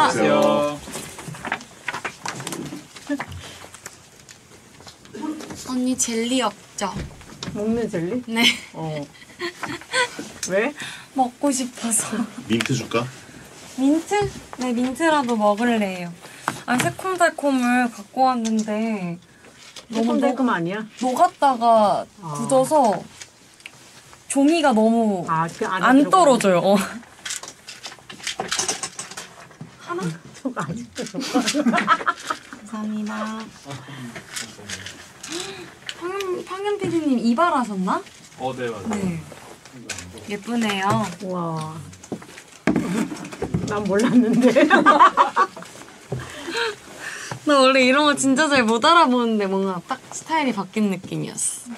안녕하세요. 언니 젤리 없죠? 먹는 젤리? 네. 왜? 먹고 싶어서. 민트 줄까? 민트? 네, 민트라도 먹을래요. 아니, 새콤달콤을 갖고 왔는데 너무 새콤달콤 아니야? 녹았다가 굳어서 종이가 너무 그 안에 안 들어가네. 떨어져요. 하나? 속 아직도 감사합니다. 황현 PD님 이발하셨나? 네 맞아요. 네. 예쁘네요. 우와. 난 몰랐는데. 나 원래 이런 거 진짜 잘 못 알아보는데 뭔가 딱 스타일이 바뀐 느낌이었어.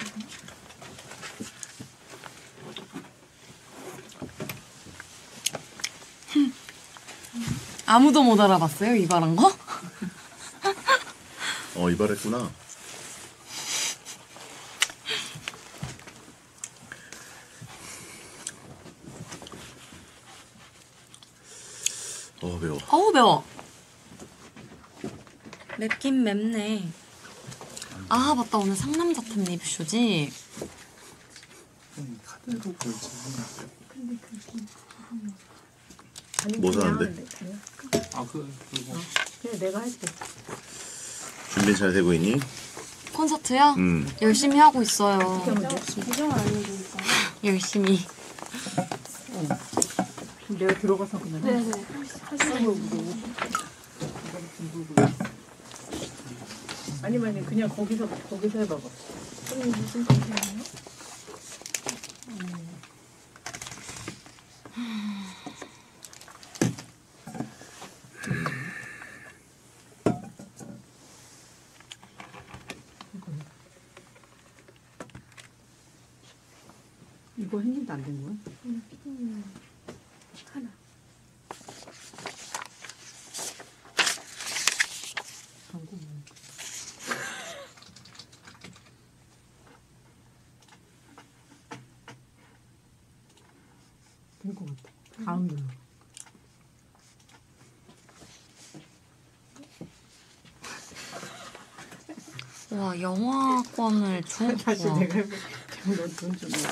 아무도 못 알아봤어요? 이발한 거? 이발했구나. 매워. 어우 매워. 맵긴 맵네. 아 맞다, 오늘 상남자템 리뷰쇼지? 카드로 볼지 뭐 사는데? 그거 그냥 내가 할게. 준비 잘 되고 있니? 콘서트요? 열심히 하고 있어요. 기정 아니니까. 열심히. 내가 들어가서 그냥. 네네. 아니면 그냥 거기서 해봐봐. 무슨 컨셉이에요? 이거 했는데 안 된 거야? 하나. 된 거 같아. 가운데로. 와, 영화관을 줘? 다시 와. 내가 해볼게. 너돈 좀 내.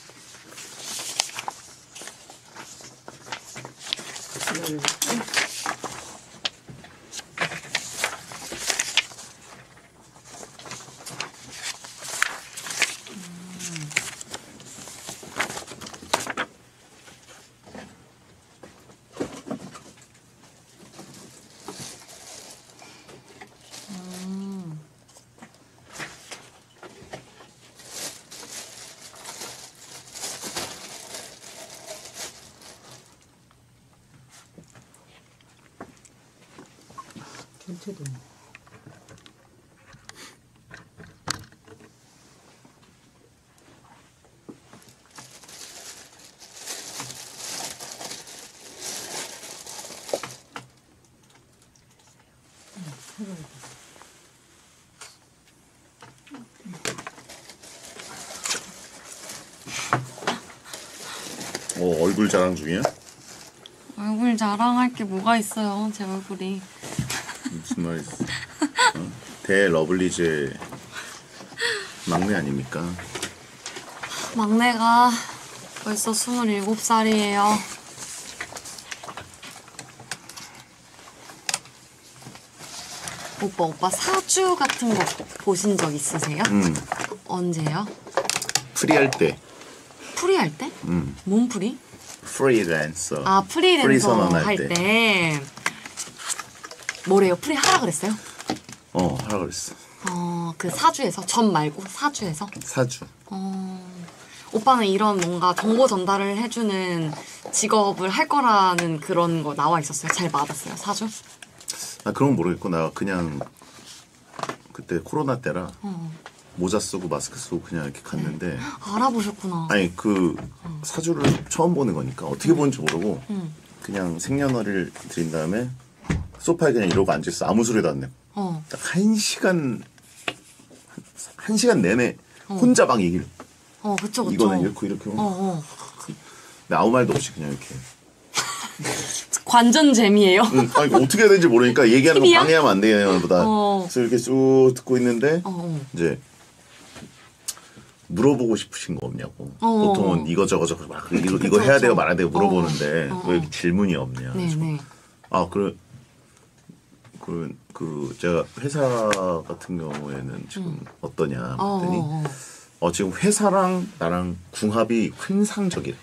전체도. 얼굴 자랑 중이야? 얼굴 자랑할 게 뭐가 있어요, 제 얼굴이. 무슨 말이지? 대 러블리즈의 막내 아닙니까? 막내가 벌써 27살이에요. 오빠 사주 같은 거 보신 적 있으세요? 언제요? 프리할 때. 프리할 때? 뭔 프리? 프리랜서. 아, 프리랜서 프리선언할 할 때. 뭐래요? 프리 하라 그랬어요? 하라 그랬어. 그 사주에서? 전 말고 사주에서? 사주. 오빠는 이런 뭔가 정보 전달을 해주는 직업을 할 거라는 그런 거 나와 있었어요? 잘 맞았어요, 사주? 나 그런 건 모르겠고 나 그냥 그때 코로나 때라 모자 쓰고 마스크 쓰고 그냥 이렇게 갔는데 알아보셨구나. 아니 그 사주를 처음 보는 거니까 어떻게 보는지 모르고 그냥 생년월일 드린 다음에 소파에 그냥 이러고 앉아있어. 아무 소리도 안 내고 딱 1시간 내내 혼자 막 얘기를 그쵸. 이거는 이렇게 근데 아무 말도 없이 그냥 이렇게 관전 재미예요. 아니 어떻게 해야 되는지 모르니까 얘기하는 거 TV야? 방해하면 안 되냐 보다. 그래서 이렇게 쭉 듣고 있는데 이제 물어보고 싶으신 거 없냐고. 보통은 이거 막 이거 해야 돼요 말아야 돼요 물어보는데 왜 이렇게 질문이 없냐. 네네. 아 그 제가 회사 같은 경우에는 지금 어떠냐 했더니 지금 회사랑 나랑 궁합이 환상적이래.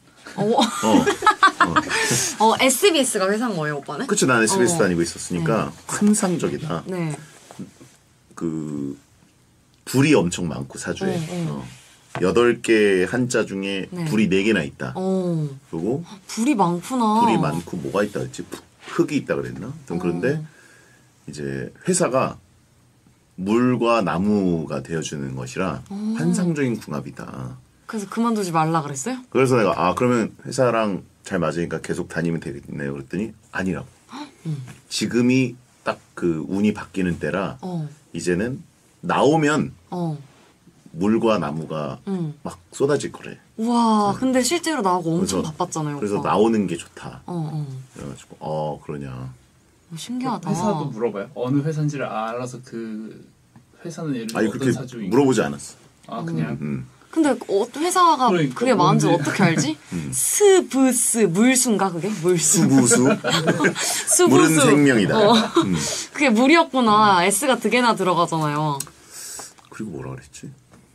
SBS가 회사인 거예요, 오빠는? 그치, 난 SBS 다니고 있었으니까 환상적이다. 네. 그 불이 엄청 많고 사주에 8개 한자 중에 불이 4개나 있다. 그리고 불이 많구나. 불이 많고 뭐가 있다 그랬지? 흙이 있다 그랬나? 그런데 이제 회사가 물과 나무가 되어주는 것이라 환상적인 궁합이다. 그래서 그만두지 말라 그랬어요? 그래서 내가 그러면 회사랑 잘 맞으니까 계속 다니면 되겠네요. 그랬더니 아니라고. 지금이 딱 그 운이 바뀌는 때라 이제는 나오면 물과 나무가 막 쏟아질 거래. 우와, 근데 실제로 나오고 엄청 바빴잖아요. 그래서 오빠. 나오는 게 좋다. 그래가지고 그러냐. 신기하다. 회사도 물어봐요? 어느 회사인지를 알아서 그 회사는 예를 들어 아니 어떤 그렇게 사주인 물어보지 않았어. 그냥 근데 회사가 그러니까 그게 많은지 뭔지. 어떻게 알지? 스브스 물수인가 그게? 물수. 수부수. 수부수. 물은 생명이다. 그게 물이었구나. S가 2개나 들어가잖아요. 그리고 뭐라 그랬지?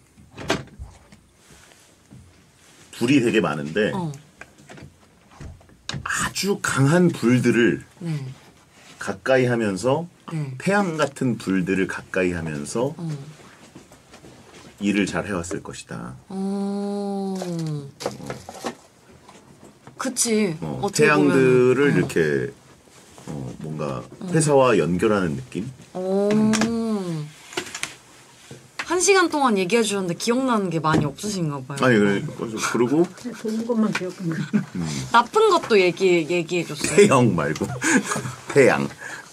불이 되게 많은데 아주 강한 불들을 네. 가까이 하면서 네. 태양 같은 불들을 가까이 하면서 일을 잘 해왔을 것이다. 그치. 어떻게 태양들을 보면. 이렇게 뭔가 회사와 연결하는 느낌? 1시간 동안 얘기해 주셨는데 기억나는 게 많이 없으신가 봐요. 아니 그리고 좋은 것만 기억하면 나쁜 것도 얘기해 줬어요. 태양 말고 태양.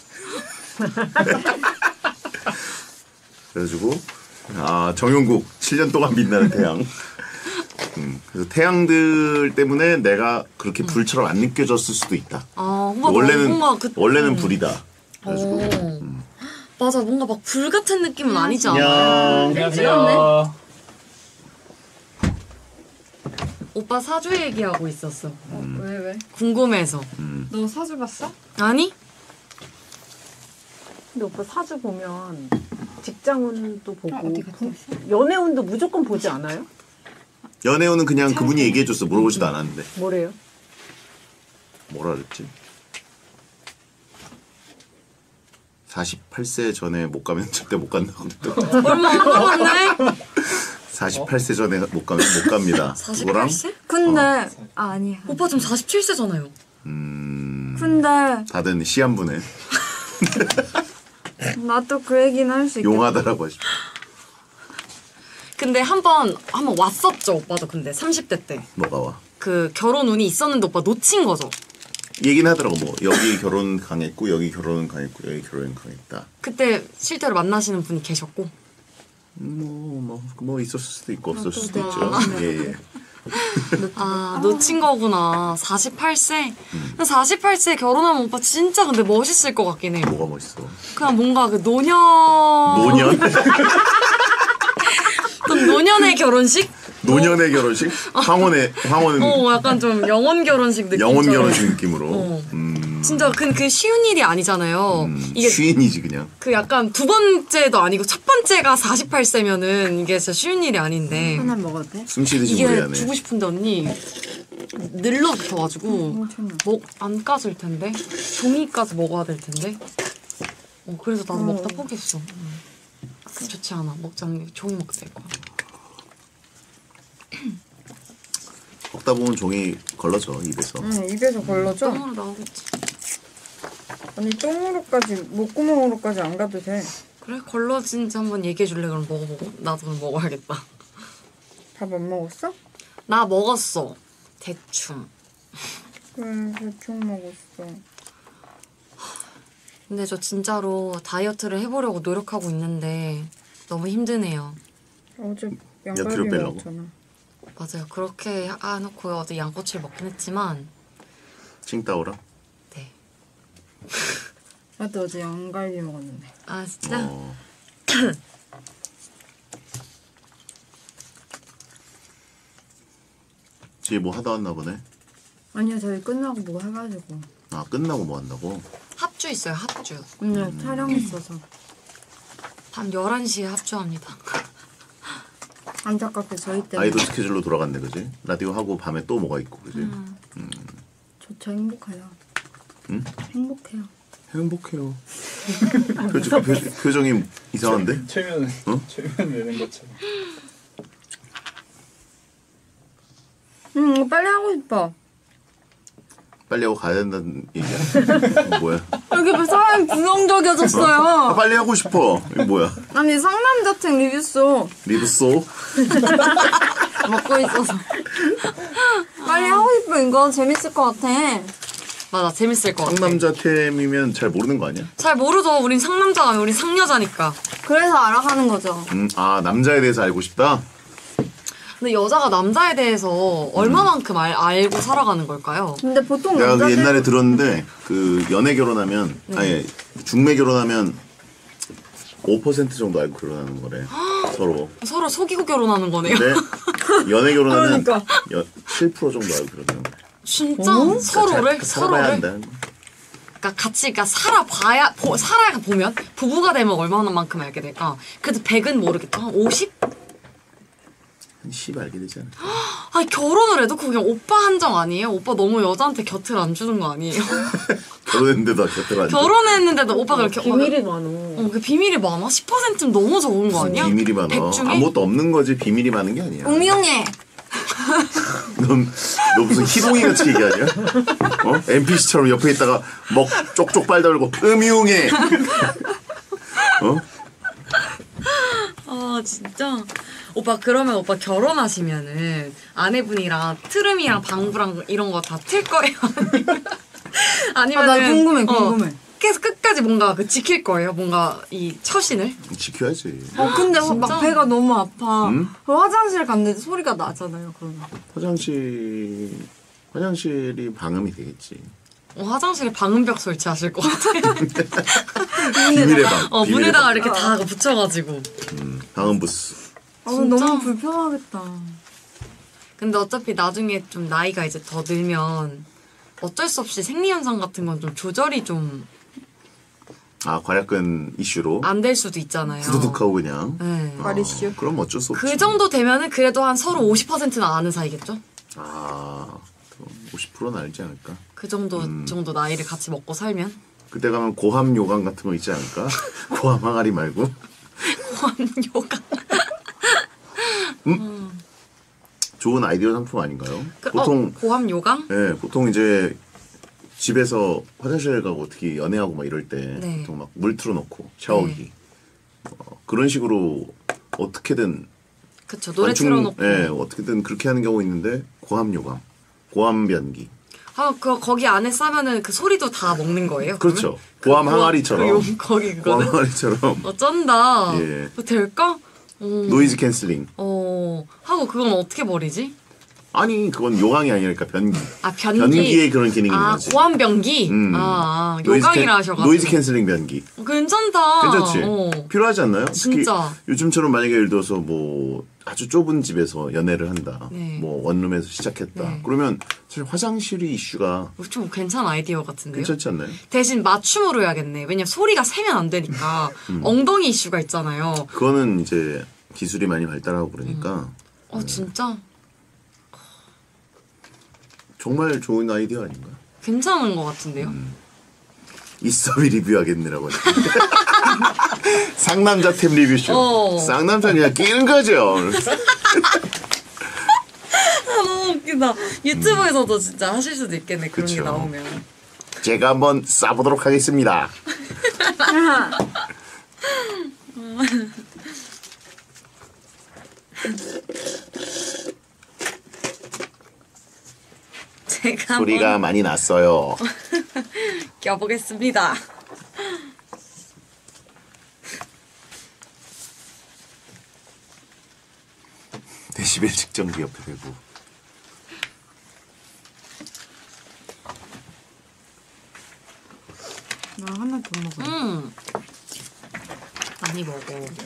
그래가지고 정용국 7년 동안 빛나는 태양. 그래서 태양들 때문에 내가 그렇게 불처럼 안 느껴졌을 수도 있다. 원래는 불이다. 그래가지고 맞아, 뭔가 막 불 같은 느낌은 아니지 않아요? 안녕하세요. 오빠 사주 얘기하고 있었어. 왜? 궁금해서. 너 사주 봤어? 아니? 근데 오빠 사주 보면 직장운도 보고 연애운도 무조건 보지 않아요? 연애운은 그냥 그분이 얘기해줬어. 물어보지도 않았는데. 뭐래요? 뭐라 그랬지? 48세 전에 못 가면 절대 못 간다고 그랬더니 얼마 안 남았네? 48세 전에 못 가면 못 갑니다. 그거랑 48세? 근데 아니야. 오빠 지금 47세잖아요. 근데 다들 시한부네. 나도 그 얘기는 할 수 있겠다. 용하다라고 하시죠. 근데 한번 왔었죠, 오빠도. 근데 30대 때. 뭐가 와? 그 결혼 운이 있었는데 오빠 놓친 거죠. 얘기는 하더라고. 뭐 여기 결혼 강했고 여기 결혼 강했고 여기 결혼 강했다. 그때 실제로 만나시는 분이 계셨고. 뭐 있었을 수도 있고 없었을 수도 있죠. 예. 놓친 거구나. 48세? 48세에 결혼하면 오빠 진짜 근데 멋있을 것 같긴 해. 뭐가 멋있어? 그냥 뭔가 그 노년. 노년의 결혼식? 노년의 결혼식? 황혼은 약간 좀 영혼 결혼식 느낌처럼. 영혼 결혼식 느낌으로. 진짜 그 쉬운 일이 아니잖아요. 이게 쉬인이지 그냥. 그 약간 두 번째도 아니고 첫 번째가 48세면은 이게 진짜 쉬운 일이 아닌데. 하나 먹어도 돼? 숨 쉬듯이 이게 무리하네. 주고 싶은데 언니 늘러붙어가지고 안 까질 텐데 종이 까서 먹어야 될 텐데. 그래서 나도 먹다 포기했어. 좋지 않아. 종이 먹자 이거. 먹다 보면 종이 걸러져 입에서. 응, 입에서 걸러져. 똥으로 나오겠지. 아니 똥으로까지 목구멍으로까지 안 가도 돼. 그래? 걸러진지 한번 얘기해 줄래? 그럼 먹어보고. 나도 그럼 먹어야겠다. 밥 안 먹었어? 나 먹었어. 대충. 그래 대충 먹었어. 근데 저 진짜로 다이어트를 해보려고 노력하고 있는데 너무 힘드네요. 어제 몇 킬로 양갈비 빼려고? 먹었잖아. 맞아요. 그렇게 해놓고 어제 양꼬치를 먹긴 했지만 칭따오라. 네. 나도 어제 양갈비 먹었는데. 아 진짜? 뒤에 뭐 하다 왔나 보네. 아니요, 저희 끝나고 뭐 해가지고. 아 끝나고 뭐 한다고? 합주 있어요 합주. 오늘 촬영 있어서. 밤 11시에 합주합니다. 안타깝게 저희 때문에. 아이돌 스케줄로 돌아갔네, 그지? 라디오 하고 밤에 또 뭐가 있고, 그지? 저 행복해요. 응? 행복해요. 행복해요. 표정이 이상한데? 최면 어? 최면 내는 것처럼. 빨리 하고 싶어. 빨리 하고 가야 된다는 얘기야? 뭐야? 여기 왜 사람이 부정적이어졌어요? 빨리 하고 싶어. 이거 뭐야? 아니, 상남자택 리뷰쇼 리브소? 먹고 있어서. 빨리 하고 싶어. 이거 재밌을 것 같아. 맞아 재밌을 것 같아. 상남자템이면 잘 모르는 거 아니야? 잘 모르죠. 우린 상남자가 아니라 우린 상여자니까. 그래서 알아가는 거죠. 아 남자에 대해서 알고 싶다? 근데 여자가 남자에 대해서 얼마만큼 알고 살아가는 걸까요? 근데 보통 내가 그 남자들 옛날에 들었는데 그 연애 결혼하면 아니 중매 결혼하면 5% 정도 알고 결혼하는 거래. 서로. 서로 속이고 결혼하는 거네요. 근데 연애 결혼하면 그러니까. 7% 정도 알고 결혼하는 거래. 진짜 살아봐야 서로를 한다. 그러니까 같이 그러니까 살아야 보면 부부가 되면 얼마나만큼 알게 될까? 그래도 100은 모르겠다. 한 50? 한 10 알게 되지 않을까? 아니 결혼을 해도 그게 오빠 한정 아니에요? 오빠 너무 여자한테 곁을 안 주는 거 아니에요? 결혼했는데도 곁을 안 줘. 결혼했는데도 오빠가 이렇게 비밀이 많어. 그 비밀이 많아? 10%는 너무 적은 거 아니야? 비밀이 많아. 100 중에? 아무것도 없는 거지 비밀이 많은 게 아니야. 음흉해. 너 무슨 희동이 같이 얘기하냐? NPC처럼 옆에 있다가 먹 쪽쪽 빨달고 음흉해. 아 진짜? 오빠 그러면 오빠 결혼하시면은 아내분이랑 트름이랑 방구랑 이런 거 다 틀 거예요? 아니면 나 궁금해. 계속 끝까지 뭔가 그 지킬 거예요? 뭔가 이 처신을? 지켜야지. 근데 진짜? 막 배가 너무 아파. 응? 그 화장실 갔는데 소리가 나잖아요, 그러면. 화장실이 방음이 되겠지. 화장실에 방음벽 설치하실 것 같아요. 비밀의 방. 비밀의 문에다가 방. 이렇게 다 붙여가지고. 방음 부스. 진짜? 너무 불편하겠다. 근데 어차피 나중에 좀 나이가 이제 더 들면 어쩔 수 없이 생리현상 같은 건 좀 조절이 좀 안 될 관약근 이슈로 수도 있잖아요. 후두둑하고 그냥. 네. 과리슈. 그럼 어쩔 수 없지. 그 정도 되면은 그래도 한 서로 50%는 아는 사이겠죠? 50%는 알지 않을까? 그 정도 나이를 같이 먹고 살면. 그때 가면 고함 요강 같은 거 있지 않을까? 고함 항아리 말고. 요가. 좋은 아이디어 상품 아닌가요? 그, 보통 고함 요강? 예, 보통 이제 집에서 화장실 가고 특히 연애하고 막 이럴 때 네. 보통 막 물 틀어놓고 샤워기 그런 식으로 어떻게든 그쵸. 노래 틀어놓고. 예, 어떻게든 그렇게 하는 경우 있는데 고함 요강, 고함 변기. 거기 안에 싸면은 그 소리도 다 먹는 거예요? 그렇죠. 고함 항아리처럼. 거기 고함 그거는? 항아리처럼 쩐다. 예. 그거 될까? 노이즈 캔슬링. 하고 그건 어떻게 버리지? 아니 그건 요강이 아니니까 변기. 변기. 변기에 그런 기능이 있는 거지. 고함 변기? 요강이라 하셔가지고. 노이즈 캔슬링 변기. 괜찮다. 괜찮지? 필요하지 않나요? 특히 진짜. 요즘처럼 만약에 예를 들어서 뭐 아주 좁은 집에서 연애를 한다. 네. 뭐 원룸에서 시작했다. 네. 그러면 사실 화장실이 이슈가 좀 괜찮은 아이디어 같은데요? 괜찮지 않나요? 대신 맞춤으로 해야겠네. 왜냐면 소리가 세면 안 되니까. 엉덩이 이슈가 있잖아요. 그거는 이제 기술이 많이 발달하고 그러니까 진짜? 정말 좋은 아이디어 아닌가? 괜찮은 것 같은데요? 이서비 리뷰하겠느라고. 상남자템 리뷰쇼. 쌍남자 그냥 끼는 거죠. 너무 웃기다. 유튜브에서도 진짜 하실 수도 있겠네. 그런 게 그쵸. 나오면. 제가 한번 싸보도록 하겠습니다. 제가 소리가 한번 많이 났어요. 껴보겠습니다. 데시벨 측정기 옆에 대고. 하나 더 먹어요. 많이 먹어.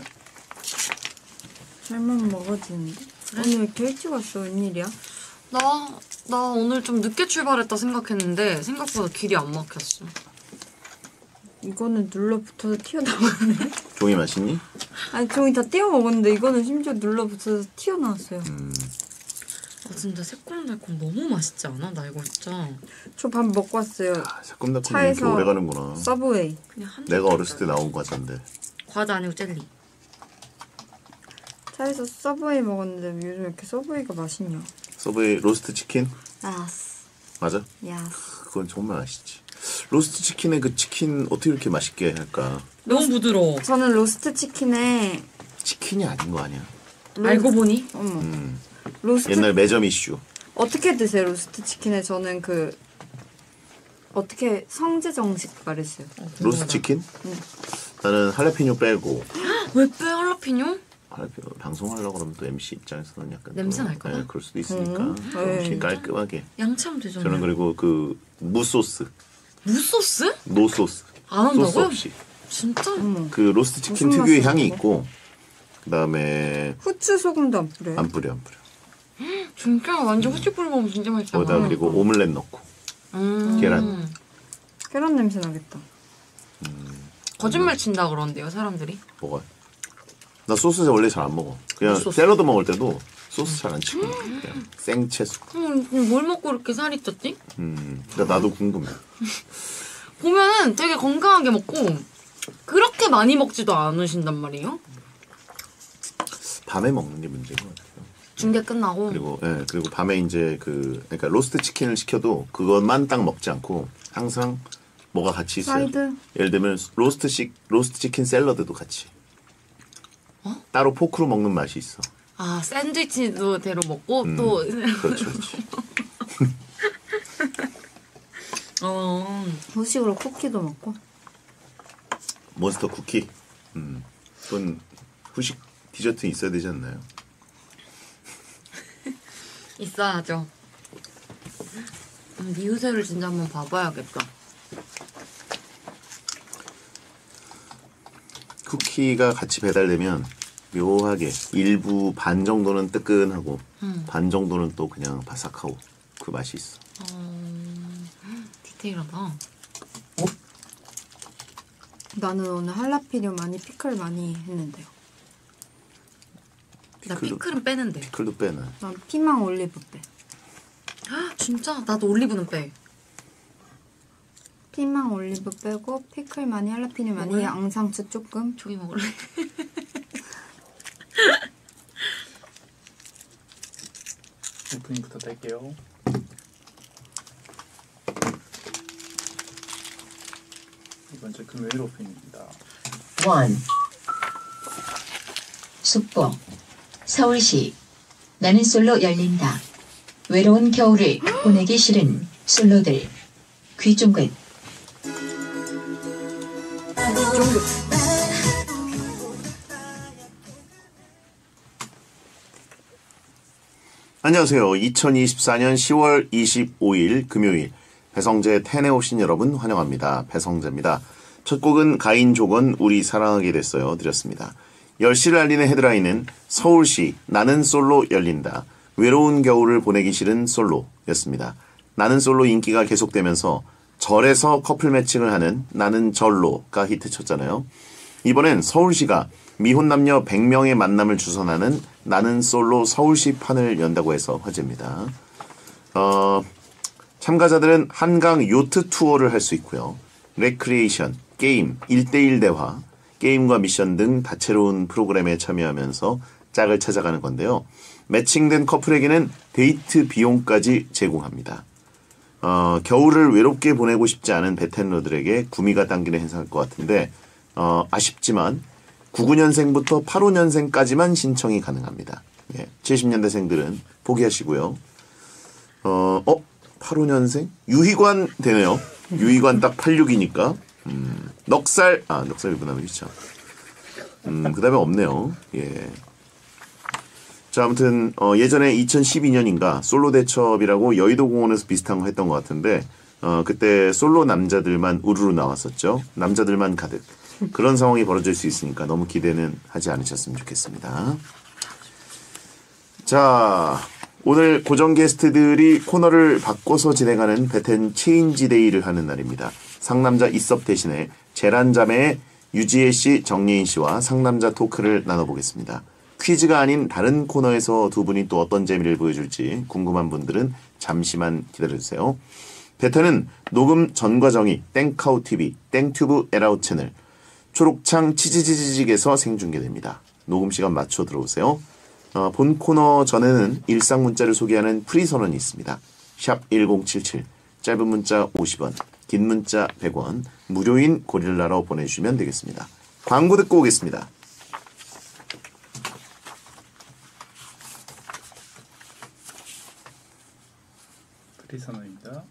잘만 먹어지는데? 오늘 왜 이렇게 일찍 왔어? 웬일이야? 나 오늘 좀 늦게 출발했다 생각했는데 생각보다 길이 안 막혔어. 이거는 눌러붙어서 튀어나오네. 종이 맛있니? 아니 종이 다 띄워 먹었는데 이거는 심지어 눌러붙어서 튀어나왔어요. 진짜 새콤달콤 너무 맛있지 않아? 나 이거 진짜 저 밥 먹고 왔어요. 새콤달콤 이렇게 차에서 오래 가는구나. 서브웨이. 그냥 한 내가 어렸을 때 나온 과자인데. 과자 아니고 젤리. 차에서 서브웨이 먹었는데 요즘 왜 이렇게 서브웨이가 맛있냐? 서브웨이 로스트 치킨? 야스. 맞아? 야스. 그건 정말 맛있지. 로스트 치킨에 그 치킨 어떻게 이렇게 맛있게 할까? 너무 부드러워. 저는 로스트 치킨에 치킨이 아닌 거 아니야? 알고 보니? 어머. 로스트 옛날 매점 이슈. 어떻게 드세요? 로스트 치킨에 저는 그 어떻게 성제 정식 말했어요. 로스트 치킨? 나는 할라피뇨 빼고. 왜 빼? 할라피뇨? 할라피뇨 방송하려고 그러면 또 MC 입장에서는 약간 냄새 또, 날까 봐? 네, 그럴 수도 있으니까. 이렇게 깔끔하게. 양치하면 되잖아요. 저는 그리고 그 무소스, 무소스? 노소스. 안 한다고요? 소스 없이. 진짜? 그 로스트 치킨 무슨 특유의 맛이야, 향이 그거? 있고 그다음에 후추 소금도 안 뿌려요? 안 뿌려. 진짜 완전 후추 뿌려 먹으면 진짜 맛있다. 거기다 그리고 오믈렛 넣고 계란. 계란 냄새 나겠다. 거짓말 친다 그러는데요, 사람들이. 뭐가? 나 소스 원래 잘 안 먹어. 그냥 소스? 샐러드 먹을 때도 소스 잘 안 치고 그냥 생채소. 뭘 먹고 이렇게 살이 쪘지? 그러니까 나도 궁금해. 보면은 되게 건강하게 먹고 그렇게 많이 먹지도 않으신단 말이에요. 밤에 먹는 게 문제인 것 같아요. 중계 끝나고. 그리고 그리고 밤에 이제 그러니까 로스트 치킨을 시켜도 그것만 딱 먹지 않고 항상 뭐가 같이 있어요. 사이드? 예를 들면 로스트 치킨 샐러드도 같이. 따로 포크로 먹는 맛이 있어. 아, 샌드위치도 대로 먹고 또. 그렇죠, 그렇지. 후식으로 쿠키도 먹고. 몬스터 쿠키. 그건 후식 디저트 있어야 되지 않나요? 있어야죠. 미우새를 진짜 한번 봐봐야겠다. 쿠키가 같이 배달되면 묘하게 일부 반 정도는 뜨끈하고 반 정도는 또 그냥 바삭하고 그 맛이 있어. 디테일하다. 나는 오늘 할라피뇨 많이 피클 많이 했는데요. 나 피클은 빼는데. 피클도 빼나. 난 피망 올리브 빼. 진짜? 나도 올리브는 빼. 피망 올리브 빼고 피클 많이 할라피뇨 많이 먹을래? 앙상추 조금. 조기 먹을래? 오프닝부터 뗄게요. 이번 주 금요일 오프닝입니다. 1. 숙보 서울시 나는 솔로 열린다. 외로운 겨울을 보내기 싫은 솔로들 귀 쫑긋. 안녕하세요. 2024년 10월 25일 금요일 배성재 텐에 오신 여러분 환영합니다. 배성재입니다. 첫 곡은 가인조건 우리 사랑하게 됐어요 드렸습니다. 10시를 알리는 헤드라인은 서울시 나는 솔로 열린다. 외로운 겨울을 보내기 싫은 솔로였습니다. 나는 솔로 인기가 계속되면서 절에서 커플 매칭을 하는 나는 절로가 히트쳤잖아요. 이번엔 서울시가 미혼 남녀 100명의 만남을 주선하는 나는 솔로 서울시 판을 연다고 해서 화제입니다. 참가자들은 한강 요트 투어를 할 수 있고요. 레크리에이션, 게임, 1대1 대화, 게임과 미션 등 다채로운 프로그램에 참여하면서 짝을 찾아가는 건데요. 매칭된 커플에게는 데이트 비용까지 제공합니다. 겨울을 외롭게 보내고 싶지 않은 베테너들에게 구미가 당기는 행사일 것 같은데 아쉽지만 99년생부터 85년생까지만 신청이 가능합니다. 예, 70년대생들은 포기하시고요. 85년생? 유희관 되네요. 유희관 딱 86이니까. 넉살 유부남이 있죠. 그 다음에 없네요. 예. 자, 아무튼, 예전에 2012년인가 솔로 대첩이라고 여의도 공원에서 비슷한 거 했던 것 같은데, 그때 솔로 남자들만 우르르 나왔었죠. 남자들만 가득. 그런 상황이 벌어질 수 있으니까 너무 기대는 하지 않으셨으면 좋겠습니다. 자, 오늘 고정 게스트들이 코너를 바꿔서 진행하는 베텐 체인지 데이를 하는 날입니다. 상남자 이섭 대신에 재란자매의 유지혜 씨, 정예인 씨와 상남자 토크를 나눠보겠습니다. 퀴즈가 아닌 다른 코너에서 두 분이 또 어떤 재미를 보여줄지 궁금한 분들은 잠시만 기다려주세요. 베텐은 녹음 전과 정의, 땡카우TV, 땡튜브 에라웃 채널, 초록창 치지지직에서 생중계됩니다. 녹음 시간 맞춰 들어오세요. 본 코너 전에는 일상 문자를 소개하는 프리선언이 있습니다. 샵 1077, 짧은 문자 50원, 긴 문자 100원, 무료인 고릴라로 보내주시면 되겠습니다. 광고 듣고 오겠습니다. 프리선언입니다.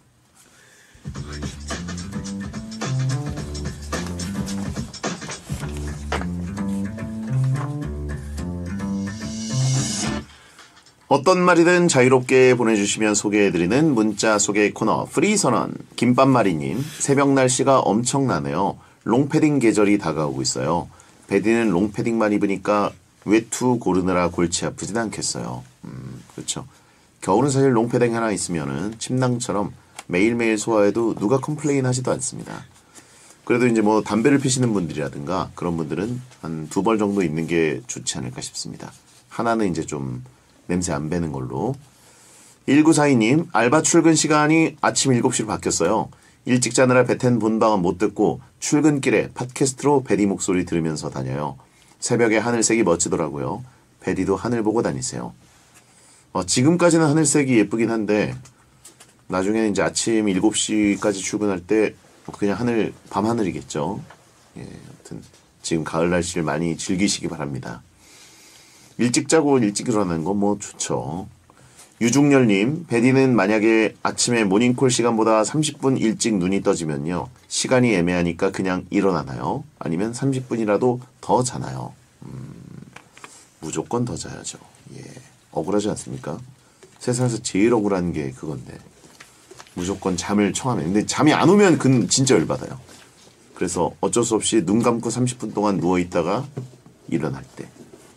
어떤 말이든 자유롭게 보내주시면 소개해드리는 문자 소개 코너 프리선언. 김밥마리님, 새벽 날씨가 엄청나네요. 롱패딩 계절이 다가오고 있어요. 베디는 롱패딩만 입으니까 외투 고르느라 골치 아프진 않겠어요. 그렇죠. 겨울은 사실 롱패딩 하나 있으면은 침낭처럼 매일매일 소화해도 누가 컴플레인 하지도 않습니다. 그래도 이제 뭐 담배를 피시는 분들이라든가 그런 분들은 한 2벌 정도 입는 게 좋지 않을까 싶습니다. 하나는 이제 좀 냄새 안 배는 걸로. 1942님, 알바 출근 시간이 아침 7시로 바뀌었어요. 일찍 자느라 베텐 본방은 못 듣고 출근길에 팟캐스트로 베디 목소리 들으면서 다녀요. 새벽에 하늘색이 멋지더라고요. 베디도 하늘 보고 다니세요. 지금까지는 하늘색이 예쁘긴 한데 나중에는 이제 아침 7시까지 출근할 때 그냥 하늘, 밤하늘이겠죠. 예, 아무튼 지금 가을 날씨를 많이 즐기시기 바랍니다. 일찍 자고 일찍 일어나는 건 뭐 좋죠. 유중열님, 베디는 만약에 아침에 모닝콜 시간보다 30분 일찍 눈이 떠지면요. 시간이 애매하니까 그냥 일어나나요? 아니면 30분이라도 더 자나요? 무조건 더 자야죠. 예, 억울하지 않습니까? 세상에서 제일 억울한 게 그건데. 무조건 잠을 청하면. 근데 잠이 안 오면 그건 진짜 열받아요. 그래서 어쩔 수 없이 눈 감고 30분 동안 누워있다가 일어날 때.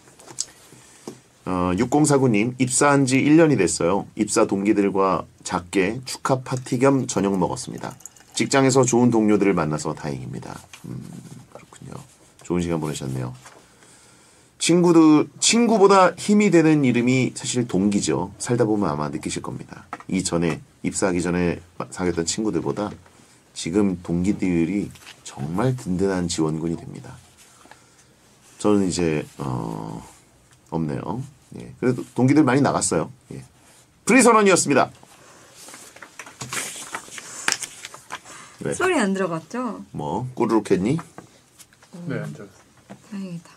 6049님, 입사한 지 1년이 됐어요. 입사 동기들과 작게 축하 파티 겸 저녁 먹었습니다. 직장에서 좋은 동료들을 만나서 다행입니다. 그렇군요. 좋은 시간 보내셨네요. 친구보다 힘이 되는 이름이 사실 동기죠. 살다 보면 아마 느끼실 겁니다. 이전에, 입사하기 전에 사귀었던 친구들보다 지금 동기들이 정말 든든한 지원군이 됩니다. 저는 이제, 없네요. 예, 그래도 동기들 많이 나갔어요. 예. 프리선언이었습니다. 왜? 소리 안 들어갔죠? 뭐 꾸르륵 했니? 네, 안 들었어요. 다행이다.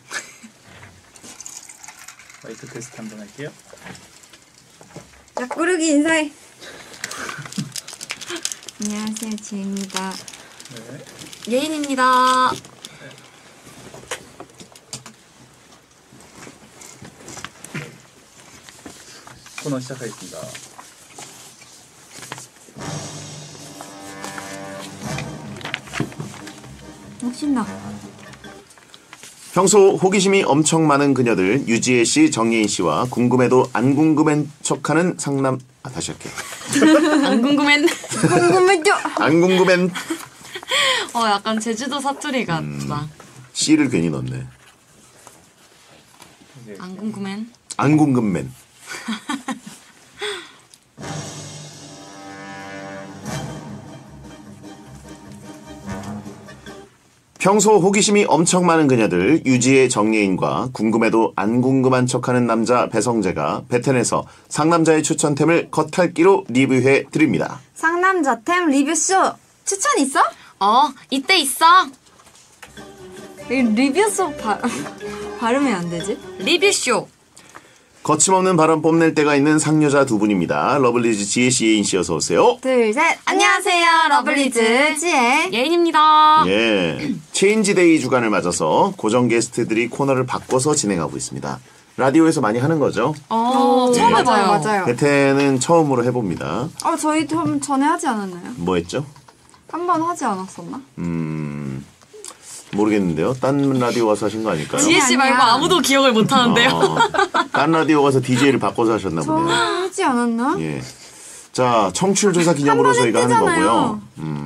마이크 테스트 한번 할게요. 자, 꾸르기 인사해. 안녕하세요, 지혜입니다. 네. 예인입니다. 코너 시작하겠습니다. 신나. 평소 호기심이 엄청 많은 그녀들 유지혜 씨, 정예인 씨와 궁금해도 안 궁금한 척하는 상남. 다시 할게. 안 궁금했네. 궁금했죠? 안 궁금한. 약간 제주도 사투리 같다. 씨를 괜히 넣네. 안 궁금한. 안 궁금맨. 평소 호기심이 엄청 많은 그녀들 유지혜, 정예인과 궁금해도 안 궁금한 척하는 남자 배성재가 베텐에서 상남자의 추천템을 겉핥기로 리뷰해 드립니다. 상남자템 리뷰쇼 추천 있어? 이때 있어. 리뷰쇼 발음이 안 되지? 리뷰쇼. 거침없는 발언 뽐낼 때가 있는 상여자 두 분입니다. 러블리즈 지혜 씨, 예인 씨 어서 오세요. 둘, 셋. 안녕하세요. 러블리즈 지혜. 예인입니다. 예, 체인지데이 주간을 맞아서 고정 게스트들이 코너를 바꿔서 진행하고 있습니다. 라디오에서 많이 하는 거죠. 처음 해봐요. 맞아요. 베테는 처음으로 해봅니다. 저희 전에 하지 않았나요? 뭐 했죠? 한 번 하지 않았었나? 모르겠는데요. 딴 라디오 가서 하신 거 아닐까요? 지혜 씨 말고 아니야. 아무도 기억을 못 하는데요. 딴 라디오 가서 DJ를 바꿔서 하셨나 저 보네요. 하지 않았나? 예. 자, 청취율 조사 기념으로 한번 저희가 하는 했대잖아요.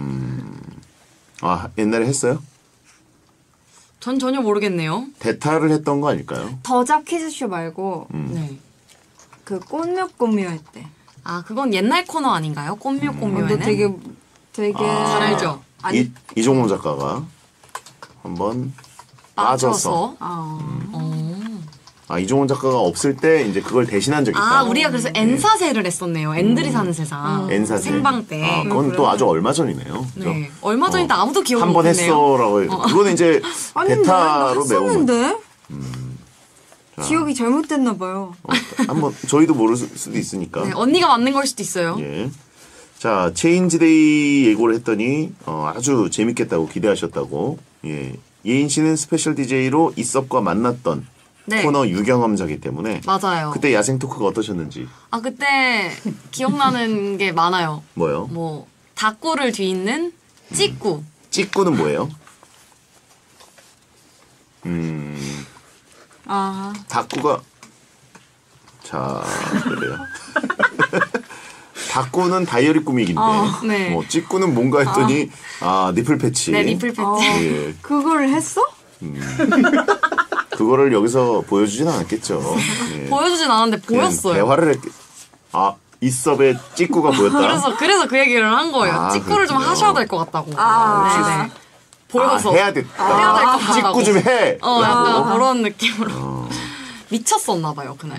거고요. 옛날에 했어요? 전 전혀 모르겠네요. 대타를 했던 거 아닐까요? 더잡 퀴즈쇼 말고 네. 그 꽃뮤 했대. 그건 옛날 코너 아닌가요? 꽃뮤에는. 너 되게 잘 알죠? 아니 이종호 작가가 한번 빠져서. 이종원 작가가 없을 때 이제 그걸 대신한 적이 있다. 우리가 그래서 N사세를 했었네요. N들이 사는 세상. N사세. 생방 때. 그건 또 아주 얼마 전이네요. 그죠? 네. 얼마 전인데 아무도 기억이 한 번 못했네요. 했어라고 해요. 그거는 이제 대타로 매운 거. 했었는데 기억이 잘못됐나 봐요. 한번 저희도 모를 수도 있으니까. 네, 언니가 맞는 걸 수도 있어요. 예. 자, 체인지데이 예고를 했더니 아주 재밌겠다고 기대하셨다고. 예. 예인 씨는 스페셜 DJ로 이섭과 만났던 네. 코너 유경험자기 때문에 맞아요. 그때 야생 토크가 어떠셨는지. 그때 기억나는 게 많아요. 뭐요? 뭐 닭구를 뒤있는 찌꾸. 찍구는 뭐예요? 닭구가 자 그래요. 닭구는 다이어리 꾸미기인데 네. 뭐 찍구는 뭔가 했더니 니플 패치. 네, 니플 패치. 예. 그거를 했어? 그거를 여기서 보여주진 않았겠죠. 예. 보여주진 않았는데 그냥 보였어요. 대화를 이섭의 찍구가 보였다. 그래서 그 얘기를 한 거예요. 찌꾸를 좀 그렇군요. 하셔야 될 것 같다고. 네네. 보여서. 해야 됐다. 해야 될 것 같다고. 찍구 좀 해. 약간 그런 느낌으로. 미쳤었나봐요, 그날.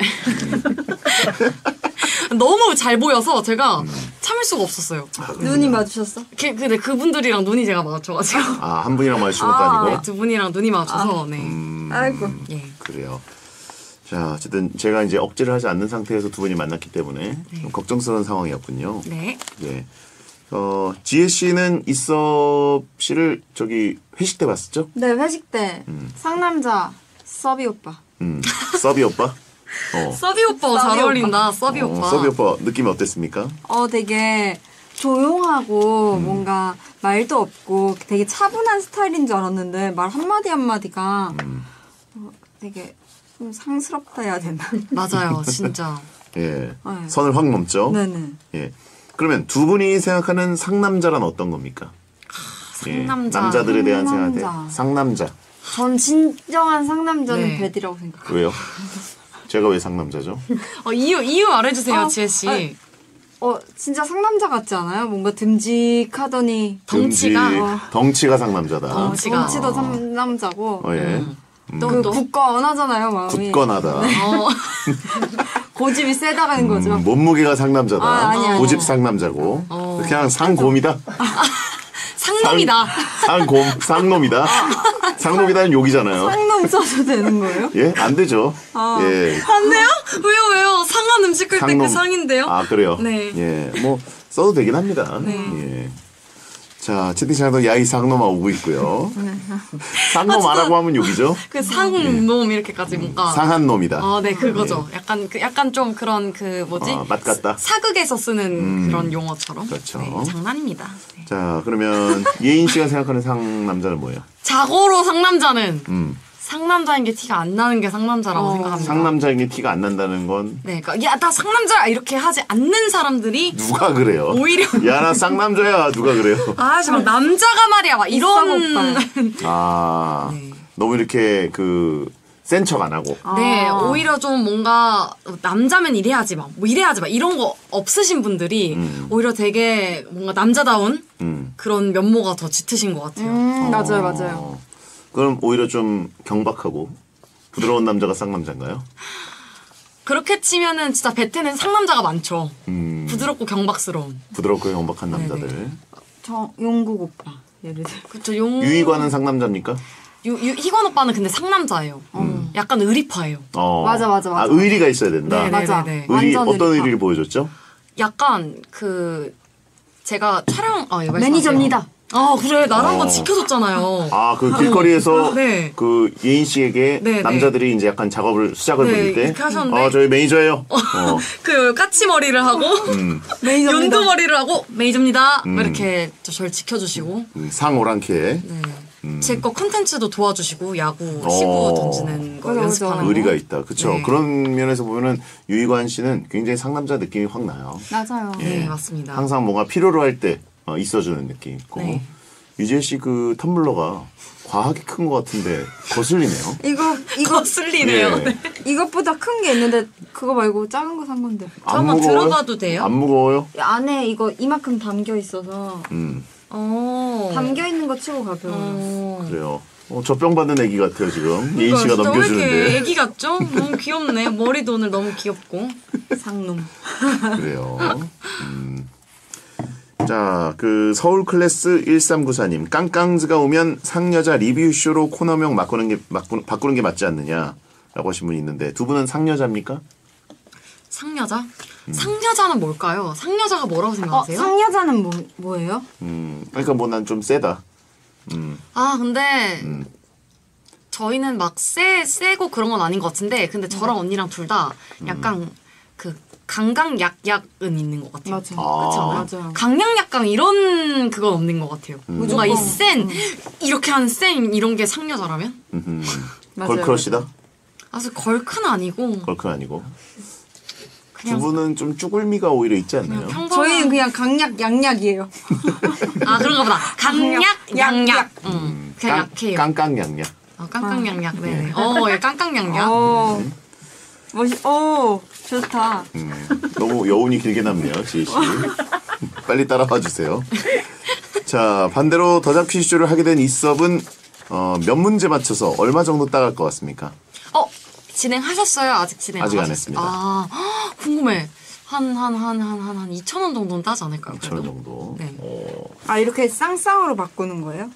너무 잘 보여서 제가 참을 수가 없었어요. 눈이 마주쳤어? 근데 그분들이랑 눈이 제가 마주쳐가지고. 한 분이랑 마주친 것도 아니고. 네, 두 분이랑 눈이 마주쳐서, 네. 아이고. 예. 그래요. 자, 어쨌든 제가 이제 억지를 하지 않는 상태에서 두 분이 만났기 때문에 좀 걱정스러운 상황이었군요. 네. 예. 지혜 씨는 이섭 씨를 회식 때 봤었죠? 네, 회식 때 상남자 서비 오빠. 서비 오빠? 서비 오빠 잘 어울린다, 서비 오빠. 서비 오빠 느낌이 어땠습니까? 되게 조용하고 뭔가 말도 없고 되게 차분한 스타일인 줄 알았는데 말 한마디 한마디가 되게 좀 상스럽다 해야 되나? 맞아요, 진짜. 예. 네. 선을 확 넘죠? 네네. 예. 그러면 두 분이 생각하는 상남자란 어떤 겁니까? 상남자. 남자들에 대한 생각에 상남자. 상남자. 전 진정한 상남자는 네. 베디라고 생각해요. 왜요? 제가 왜 상남자죠? 이유 말해주세요, 지혜씨. 진짜 상남자 같지 않아요? 뭔가 듬직하더니 덩치가 상남자다. 덩치도 상남자고 예. 또? 굳건하잖아요, 마음이. 굳건하다. 고집이 세다는 거죠. 몸무게가 상남자다. 아니. 고집 상남자고. 그냥 상곰이다. 상놈이다. 상놈이다. 상놈이다는 욕이잖아요. 상놈 써도 되는 거예요? 예? 안 되죠. 예. 안 돼요? 왜요? 상한 음식 끌 때 그 상놈. 상인데요? 그래요? 네. 예. 뭐, 써도 되긴 합니다. 예. 자, 채팅창도 야이 상놈아 오고 있고요. 상놈 아라고 하면 욕이죠? 그 상놈 이렇게까지 뭔가. 상한 놈이다. 네, 그거죠. 약간 좀 그런 맛 같다. 사극에서 쓰는 그런 용어처럼. 그렇죠. 네, 장난입니다. 네. 자, 그러면 예인 씨가 생각하는 상남자는 뭐예요? 자고로 상남자는 상남자인 게 티가 안 나는 게 상남자라고 생각합니다. 상남자인 게 티가 안 난다는 건 네, 그러니까 나 상남자야 이렇게 하지 않는 사람들이 누가 그래요? 오히려 야, 나 쌍남자야. 누가 그래요? 정말 남자가 말이야 막 이런 네. 너무 이렇게 센 척 안 하고. 네, 오히려 좀 뭔가 남자면 이래야지 막 이런 거 없으신 분들이 오히려 되게 뭔가 남자다운 그런 면모가 더 짙으신 것 같아요. 맞아요. 그럼 오히려 좀 경박하고 부드러운 남자가 쌍남자인가요? 그렇게 치면은 진짜 베테는 상남자가 많죠. 부드럽고 경박스러운. 부드럽고 경박한 남자들. 네네. 용국 오빠 예를 들어. 그쵸, 유희관은 상남자입니까? 희관 오빠는 근데 상남자예요. 약간 의리파예요. 맞아. 의리가 있어야 된다. 네, 맞아. 네. 의리, 완전 어떤 의리파. 의리를 보여줬죠? 약간 제가 촬영 매니저입니다. 아 그래 날 한번 지켜줬잖아요. 아, 그 길거리에서 네. 그 예인 씨에게 네, 남자들이 이제 약간 작업을 수작을 네, 벌일 때, 이렇게 하셨는데. 저희 매니저예요. 그 까치머리를 하고 연두머리를 하고 메이저입니다. 이렇게 저를 지켜주시고 상 오랑캐. 네. 제 거 컨텐츠도 도와주시고 야구 시구 던지는 거 맞아, 연습하는 거. 의리가 있다. 그쵸. 네. 그런 면에서 보면은 유희관 씨는 굉장히 상남자 느낌이 확 나요. 맞아요. 네 맞습니다. 항상 뭔가 필요로 할 때 있어주는 느낌 있고. 네. 유재 씨 그 텀블러가 과하게 큰 것 같은데 거슬리네요. 이거 쓸리네요. 예. 네. 이것보다 큰 게 있는데 그거 말고 작은 거 산 건데. 저 한번 들어가도 돼요? 안 무거워요? 안에 이거 이만큼 담겨 있어서 담겨 있는 거 치고 가벼워요. 그래요. 저 뿅 받는 애기 같아요 지금. 예인 씨가 진짜 왜 이렇게 넘겨주는데. 애기 같죠? 너무 귀엽네. 머리도 오늘 너무 귀엽고. 상놈. 그래요. 자, 그 서울 클래스 1394님 깡깡즈가 오면 상여자 리뷰쇼로 코너명 바꾸는 게 맞지 않느냐라고 하신 분이 있는데 두 분은 상여자입니까? 상여자? 상여자는 뭘까요? 상여자가 뭐라고 생각하세요? 상여자는 뭐예요? 그러니까 뭐 난 좀 세다. 아 근데 저희는 막 세고 그런 건 아닌 것 같은데 근데 저랑 언니랑 둘 다 약간 그 강강약약은 있는 것 같아요. 맞아. 그렇지 않아요? 맞아요. 강약약강 이런 그건 없는 것 같아요. 뭔가 이 센 이렇게 하는 센 이런 게 상여자라면? 맞아요, 걸크러시다? 아주 걸크는 아니고 걸크 아니고. 그냥 두 분은 좀 쭈글미가 오히려 있지 않나요? 평범한 저희는 그냥 강약 양약이에요. 아 그런가 보다. 강약 양약. 그냥 약해요. 깡깡양양. 깡깡양약. 네네. 예, 깡깡양약. 좋다. 너무 여운이 길게 남네요, 지혜 씨. 빨리 따라와 주세요. 자, 반대로 더잡 퀴즈쇼를 하게 된 이섭은 몇 문제 맞춰서 얼마 정도 따갈 것 같습니까? 진행하셨어요? 아직 진행 아직 안 하셨- 했습니다. 아, 궁금해. 한 2,000원 정도는 따지 않을까요? 2,000원 그래도? 정도. 네. 아 이렇게 쌍쌍으로 바꾸는 거예요?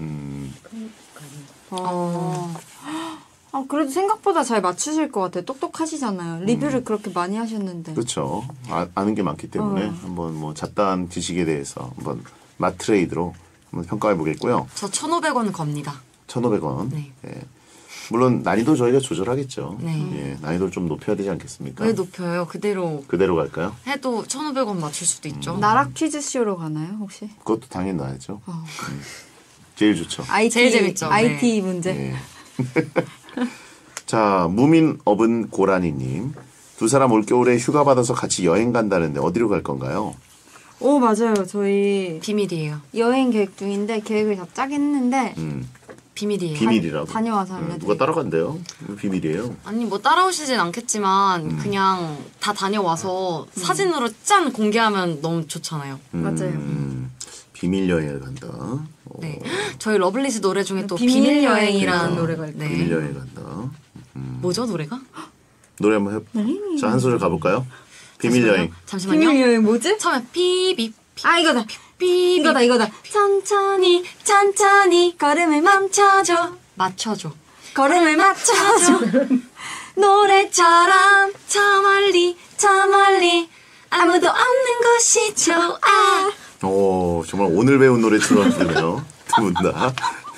그래도 생각보다 잘 맞추실 것 같아요. 똑똑하시잖아요. 리뷰를 그렇게 많이 하셨는데. 그렇죠. 아는 게 많기 때문에 한번 뭐 잡다한 지식에 대해서 한번 맛트레이드로 한번 평가해 보겠고요. 저 1,500원 겁니다. 1,500원. 네. 예. 물론 난이도 저희가 조절하겠죠. 네. 예, 난이도를 좀 높여야 되지 않겠습니까? 왜 높여요? 그대로 그대로 갈까요? 해도 1,500원 맞출 수도 있죠. 나락 퀴즈쇼로 가나요 혹시? 그것도 당연히 나야죠. 제일 좋죠. IT, 제일 재밌죠. IT 문제. 예. 자, 무민업은 고라니님. 두 사람 올겨울에 휴가 받아서 같이 여행 간다는데 어디로 갈 건가요? 오 맞아요. 저희 비밀이에요. 여행 계획 중인데 계획을 다 짜긴 했는데 비밀이에요. 비밀이라고. 다녀와서 알려드릴게요. 누가 따라간대요? 비밀이에요. 아니 뭐 따라오시진 않겠지만 그냥 다 다녀와서 사진으로 짠 공개하면 너무 좋잖아요. 맞아요. 비밀 여행을 간다. 네. 저희 러블리즈 노래 중에 또 비밀 비밀 여행이라는 여행이라는 노래가 있고. 네. 비밀 여행 간다. 뭐죠 노래가? 노래 한번 해. 자, 한 소절 가볼까요? 비밀 여행. 잠시만요. 비밀 여행 뭐지? 처음에 삐비 아 이거다. 삐비 이거다. 천천히 천천히 걸음을 멈춰줘 맞춰줘 걸음을 맞춰줘. 노래처럼 저 멀리 아무도 없는 곳이 좋아. 오, 정말 오늘 배운 노래처럼 들리네요. 두 분 다.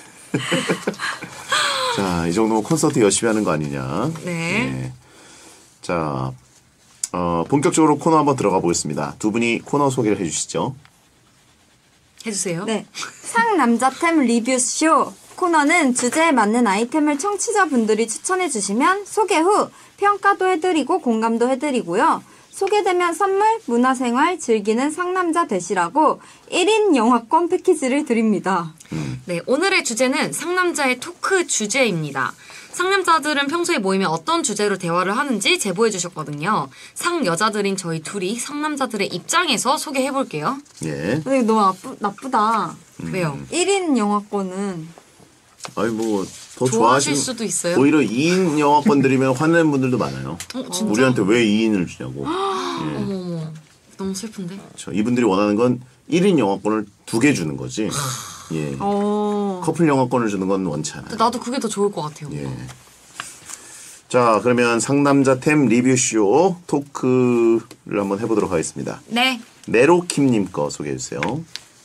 자, 이 정도면 콘서트 열심히 하는 거 아니냐. 네. 자, 본격적으로 코너 한번 들어가 보겠습니다. 두 분이 코너 소개를 해주시죠. 해주세요. 네. 상남자템 리뷰쇼 코너는 주제에 맞는 아이템을 청취자분들이 추천해 주시면 소개 후 평가도 해드리고 공감도 해드리고요. 소개되면 선물, 문화생활, 즐기는 상남자 되시라고 1인 영화권 패키지를 드립니다. 네, 오늘의 주제는 상남자의 토크 주제입니다. 상남자들은 평소에 모이면 어떤 주제로 대화를 하는지 제보해 주셨거든요. 상여자들인 저희 둘이 상남자들의 입장에서 소개해 볼게요. 예. 근데 이거 너무 나쁘다. 왜요? 1인 영화권은 아니, 뭐, 더 좋아하실 좋아하시는. 수도 있어요. 오히려 2인 영화권 드리면 화내는 분들도 많아요. 진짜? 우리한테 왜 2인을 주냐고. 어머머, 너무 슬픈데? 그렇죠. 이분들이 원하는 건 1인 영화권을 2개 주는 거지. 예. 커플 영화권을 주는 건 원치 않아요. 나도 그게 더 좋을 것 같아요. 예. 자, 그러면 상남자템 리뷰쇼 토크를 한번 해보도록 하겠습니다. 네. 네로킴님 거 소개해주세요.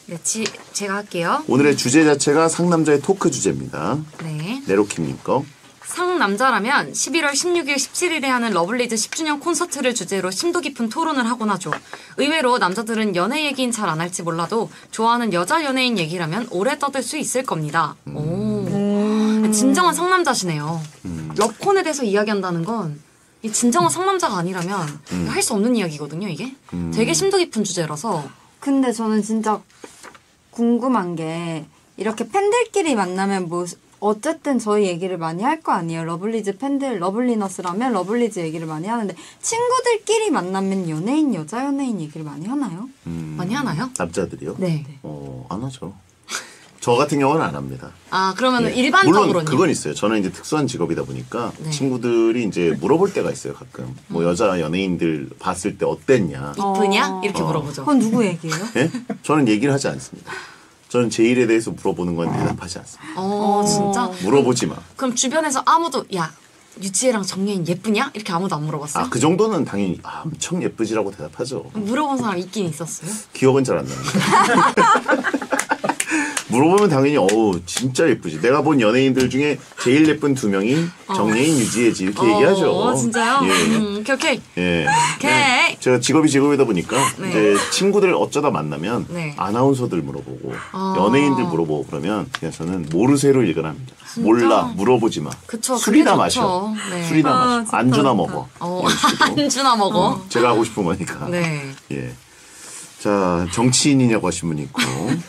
네, 제가 할게요. 오늘의 주제 자체가 상남자의 토크 주제입니다. 네. 네로킴님 거. 상남자라면 11월 16일, 17일에 하는 러블리즈 10주년 콘서트를 주제로 심도 깊은 토론을 하곤 하죠. 의외로 남자들은 연애 얘기는 잘 안 할지 몰라도 좋아하는 여자 연예인 얘기라면 오래 떠들 수 있을 겁니다. 오. 진정한 상남자시네요. 러콘에 대해서 이야기한다는 건 이 진정한 상남자가 아니라면 할 수 없는 이야기거든요, 이게. 되게 심도 깊은 주제라서. 근데 저는 진짜 궁금한 게 이렇게 팬들끼리 만나면 뭐 어쨌든 저희 얘기를 많이 할 거 아니에요. 러블리즈 팬들, 러블리너스라면 러블리즈 얘기를 많이 하는데 친구들끼리 만나면 연예인, 여자 연예인 얘기를 많이 하나요? 많이 하나요? 남자들이요? 네. 안 하죠. 저 같은 경우는 안 합니다. 아, 그러면 네. 일반적으로는? 물론 그건 있어요. 저는 이제 특수한 직업이다 보니까 네. 친구들이 이제 물어볼 때가 있어요. 가끔 뭐 여자 연예인들 봤을 때 어땠냐. 이쁘냐? 이렇게 물어보죠. 그건 누구 얘기예요? 예? 저는 얘기를 하지 않습니다. 저는 제 일에 대해서 물어보는 건 대답하지 않습니다. 진짜? 물어보지 마. 그럼 주변에서 아무도 야 유지혜랑 정예인 예쁘냐? 이렇게 아무도 안 물어봤어요? 그 정도는 당연히 엄청 예쁘지라고 대답하죠. 물어본 사람 있긴 있었어요? 기억은 잘 안 납니다. 물어보면 당연히 진짜 예쁘지. 내가 본 연예인들 중에 제일 예쁜 2명이 정예인, 유지혜지 이렇게 얘기하죠. 진짜요? 예. 오케이. 예. 오케이. 제가 직업이다 보니까 네. 이제 친구들 어쩌다 만나면 네. 아나운서들 물어보고 연예인들 물어보고 그러면 그냥 저는 모르쇠로 일관합니다. 몰라, 물어보지 마. 그쵸, 술이나 그게 마셔. 좋죠. 네. 술이나 마셔. 진짜 안주나 좋다. 먹어. 이런 식으로. 안주나 먹어. 제가 하고 싶은 거니까. 네. 예. 자, 정치인이냐고 하신 분 있고.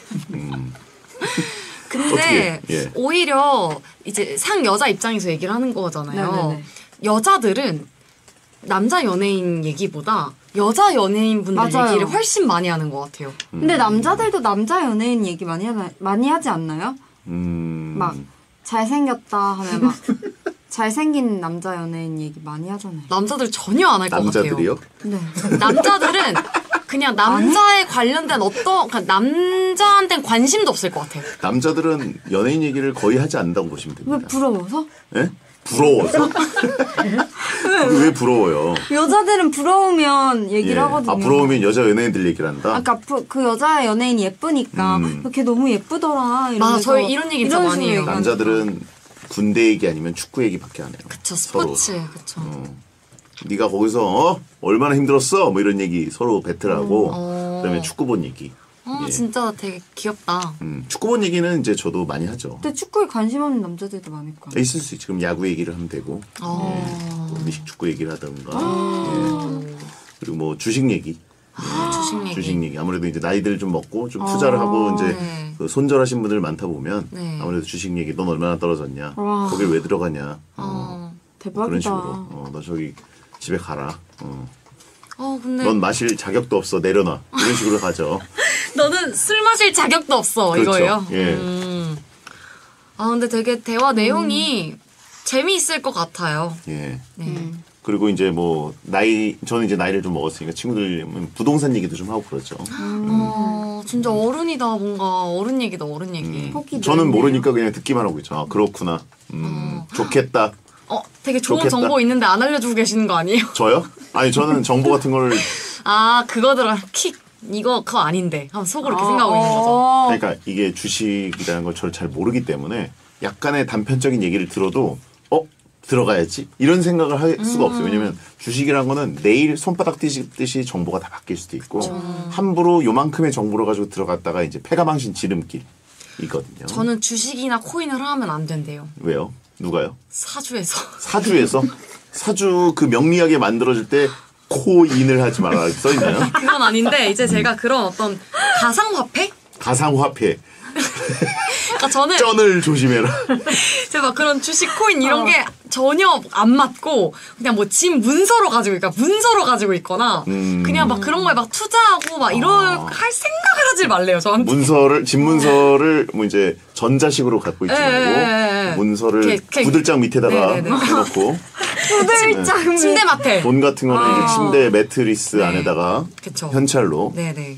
근데 어떻게, 예. 오히려 이제 상 여자 입장에서 얘기를 하는 거잖아요. 네네네. 여자들은 남자 연예인 얘기보다 여자 연예인분들 맞아요. 얘기를 훨씬 많이 하는 것 같아요. 근데 남자들도 남자 연예인 얘기 많이 하지 않나요? 막 잘생겼다 하면 막 잘생긴 남자 연예인 얘기 많이 하잖아요. 남자들 전혀 안 할 것 같아요. 남자들이요? 네. 남자들은 그냥 남자에 관련된 그러니까 남자한테는 관심도 없을 것 같아요. 남자들은 연예인 얘기를 거의 하지 않는다고 보시면 왜 됩니다. 부러워서? 예? 부러워서? 왜 부러워요? 여자들은 부러우면 얘기를 하거든요. 부러우면 여자 연예인들 얘기를 한다? 아까 그 여자 연예인이 예쁘니까 걔 너무 예쁘더라 이러면서 맞아, 저희 이런 얘기 진짜 이런 많이 식으로 해요. 얘기하니까. 남자들은 군대 얘기 아니면 축구 얘기밖에 안 해요. 그쵸, 서로. 스포츠. 그쵸. 네가 거기서 얼마나 힘들었어? 뭐 이런 얘기 서로 배틀하고 그다음에 축구 본 얘기. 예. 진짜 되게 귀엽다. 축구 본 얘기는 이제 저도 많이 하죠. 근데 축구에 관심 없는 남자들도 많을 거야. 있을 수 있지. 그럼 야구 얘기를 하면 되고 미식 축구 얘기를 하던가 예. 그리고 뭐 주식 얘기. 주식 얘기. 아무래도 이제 나이들 좀 먹고 좀 투자를 하고 이제 네. 그 손절하신 분들 많다 보면 네. 아무래도 주식 얘기 넌 얼마나 떨어졌냐 와. 거길 왜 들어가냐 대박이다. 그런 식으로 너 저기 집에 가라 근데 넌 마실 자격도 없어 내려놔 이런 식으로 가죠. 너는 술 마실 자격도 없어. 그렇죠. 이거예요. 예. 근데 되게 대화 내용이 재미있을 것 같아요. 예. 네. 그리고 이제 뭐 저는 이제 나이를 좀 먹었으니까 친구들 부동산 얘기도 좀 하고 그러죠. 진짜 어른이다. 뭔가 어른 얘기다. 어른 얘기. 저는 모르니까 그냥 듣기만 하고 있죠. 그렇구나. 좋겠다. 되게 좋은 좋겠다. 정보 있는데 안 알려주고 계시는 거 아니에요? 저요? 아니 저는 정보 같은 거를 그거더라. 킥. 그거 아닌데. 속으로 이렇게 생각하고 있는 거죠. 그러니까 이게 주식이라는 걸 저를 잘 모르기 때문에 약간의 단편적인 얘기를 들어도 들어가야지 이런 생각을 할 수가 없어요. 왜냐면 주식이라는 거는 내일 손바닥 뒤집듯이 정보가 다 바뀔 수도 있고 함부로 요만큼의 정보를 가지고 들어갔다가 이제 패가망신 지름길이거든요. 저는 주식이나 코인을 하면 안 된대요. 왜요? 누가요? 사주에서. 사주에서? 사주 그 명리하게 만들어질 때 코인을 하지 말아 써 있나요? 그건 아닌데 이제 제가 그런 어떤 가상화폐? 가상화폐. 그러니까 저는 쩐을 조심해라. 제가 막 그런 주식 코인 이런 게 전혀 안 맞고 그냥 뭐 집 문서로 가지고 있거나 그냥 막 그런 거에 막 투자하고 막 이럴 할 생각을 하지 말래요 저한테. 집 문서를 뭐 이제 전자식으로 갖고 있지 말고 문서를 이렇게 구들장 밑에다가 네네네. 해놓고 부들짝 침대 마텔. 돈 같은 거는 이제 침대 매트리스 네. 안에다가 그쵸. 현찰로. 네네.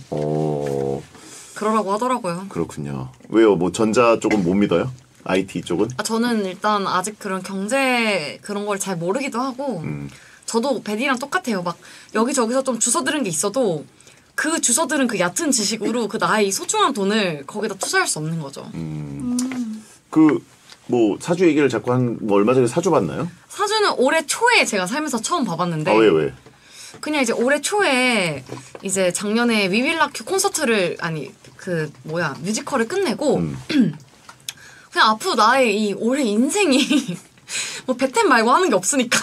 그러라고 하더라고요. 그렇군요. 왜요? 뭐 전자 쪽은 못 믿어요? IT 쪽은? 저는 일단 아직 그런 경제 그런 걸 잘 모르기도 하고 저도 베디랑 똑같아요. 막 여기저기서 좀 주워 들은 게 있어도 그 주서들은 그 얕은 지식으로 그 나의 이 소중한 돈을 거기다 투자할 수 없는 거죠. 그 뭐 사주 얘기를 자꾸 뭐 얼마 전에 사주 봤나요? 사주는 올해 초에 제가 살면서 처음 봐봤는데. 아, 왜? 그냥 이제 올해 초에 이제 작년에 위윌라큐 콘서트를 뮤지컬을 끝내고 그냥 앞으로 나의 이 올해 인생이 뭐 배텐 말고 하는 게 없으니까.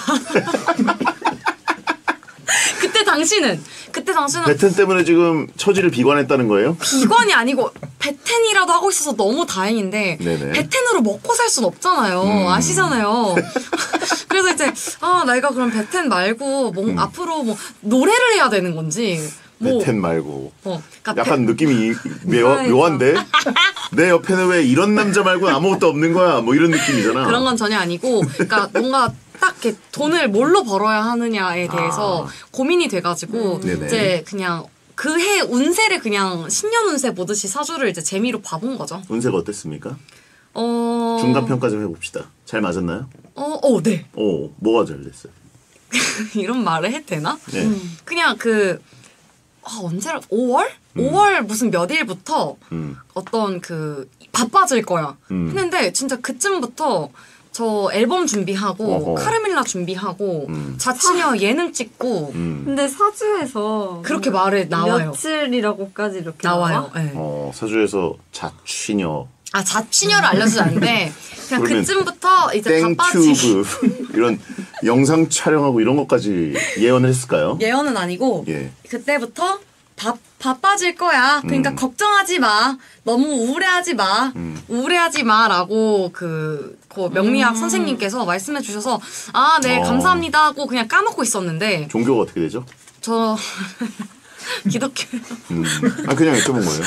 그때 당시는 배텐 때문에 지금 처지를 비관했다는 거예요? 비관이 아니고 배텐이라도 하고 있어서 너무 다행인데 네네. 배텐으로 먹고 살 순 없잖아요. 아시잖아요. 그래서 이제 내가 그럼 배텐 말고 앞으로 뭐 노래를 해야 되는 건지 배텐 말고 그러니까 약간 느낌이 묘한데 내 옆에는 왜 이런 남자 말고 아무것도 없는 거야 뭐 이런 느낌이잖아. 그런 건 전혀 아니고 그러니까 뭔가 딱 이렇게 돈을 뭘로 벌어야 하느냐에 대해서 고민이 돼가지고 이제 그냥 그 해 운세를 그냥 신년 운세 보듯이 사주를 이제 재미로 봐본 거죠. 운세가 어땠습니까? 중간 평가 좀 해봅시다. 잘 맞았나요? 네. 뭐가 잘 됐어요? 이런 말을 해도 되나? 네. 그냥 언제라 5월? 5월 무슨 몇 일부터 어떤 바빠질 거야. 했는데 진짜 그쯤부터 저 앨범 준비하고 카르밀라 준비하고 자치녀 예능 찍고 근데 사주에서 그렇게 말을 나와요. 며칠이라고까지 이렇게 나와요. 나와? 네. 사주에서 자취녀. 자취녀를 알려주지 않는데 그냥 그쯤부터 이제 바빠지기. 땡튜브 이런 영상 촬영하고 이런 것까지 예언을 했을까요? 예언은 아니고 그때부터 바빠질 거야. 그러니까 걱정하지 마. 너무 우울해하지 마. 우울해하지 마라고 그 명리학 선생님께서 말씀해 주셔서 네, 감사합니다 하고 그냥 까먹고 있었는데. 종교가 어떻게 되죠? 저 기독교요. 그냥 여쭤본 거예요.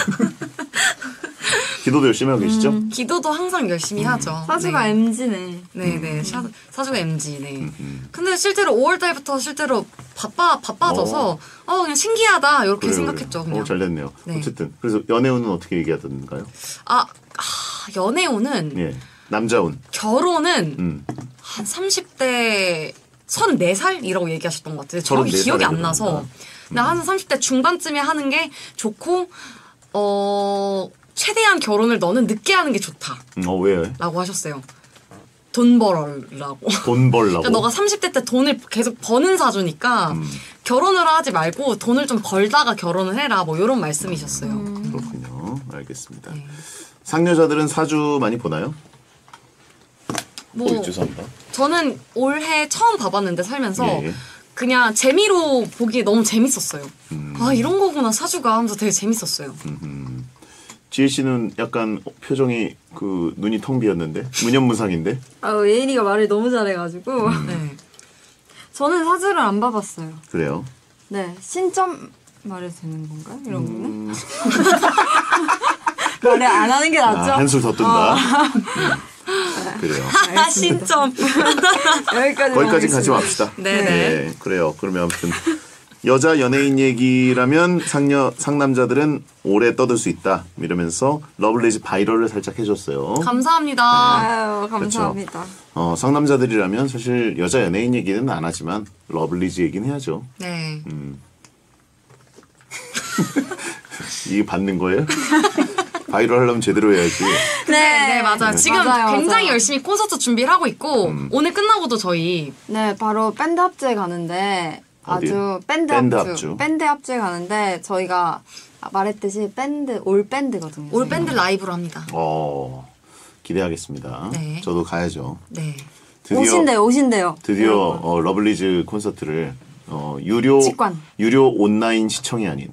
기도도 열심히 하고 계시죠? 기도도 항상 열심히 하죠. 사주가 MG네. 네네. 사주가 MG. 네. 근데 실제로 5월달부터 실제로 바빠져서 그냥 신기하다 이렇게 생각했죠. 그냥. 잘 됐네요. 네. 어쨌든 그래서 연애운은 어떻게 얘기하던가요? 연애운은 남자운. 결혼은 한 30대 34살이라고 얘기하셨던 것 같아요. 정확히 34 기억이 안 나서. 근데 한 30대 중반쯤에 하는 게 좋고 최대한 결혼을 너는 늦게 하는 게 좋다. 왜? 라고 하셨어요. 돈 벌라고. 돈 벌라고? 그러니까 너가 30대 때 돈을 계속 버는 사주니까 결혼을 하지 말고 돈을 좀 벌다가 결혼을 해라. 뭐 이런 말씀이셨어요. 그렇군요. 알겠습니다. 네. 상여자들은 사주 많이 보나요? 죄송합니다. 저는 올해 처음 봐봤는데 살면서 그냥 재미로 보기에 너무 재밌었어요. 이런 거구나 사주가 하면서 되게 재밌었어요. 지혜 씨는 약간 표정이 눈이 텅 비었는데 무념무상인데. 예인이가 말을 너무 잘해가지고. 네. 저는 사주를 안 봐봤어요. 그래요? 네, 신점 말해도 되는 건가요? 이런 거는? 말을 안 하는 게 낫죠. 한술 더 뜬다. 그래요. 신점. 거기까지 같이 맙시다. 네네. 그래요. 그러면 아무튼 여자 연예인 얘기라면 상남자들은 오래 떠들 수 있다 이러면서 러블리즈 바이럴을 살짝 해줬어요. 감사합니다. 아유, 감사합니다. 그렇죠. 상남자들이라면 사실 여자 연예인 얘기는 안 하지만 러블리즈 얘기는 해야죠. 네. 이게 받는 거예요? 바이럴 하려면 제대로 해야지. 네, 맞아요. 지금 맞아요, 굉장히 맞아요. 열심히 콘서트 준비를 하고 있고 오늘 끝나고도 저희 바로 밴드 합주에 가는데 어디요? 밴드 합주에 가는데 저희가 말했듯이 올 밴드거든요. 올 밴드 라이브로 합니다. 기대하겠습니다. 네. 저도 가야죠. 네. 오신대요. 드디어 러블리즈 콘서트를 유료 온라인 시청이 아닌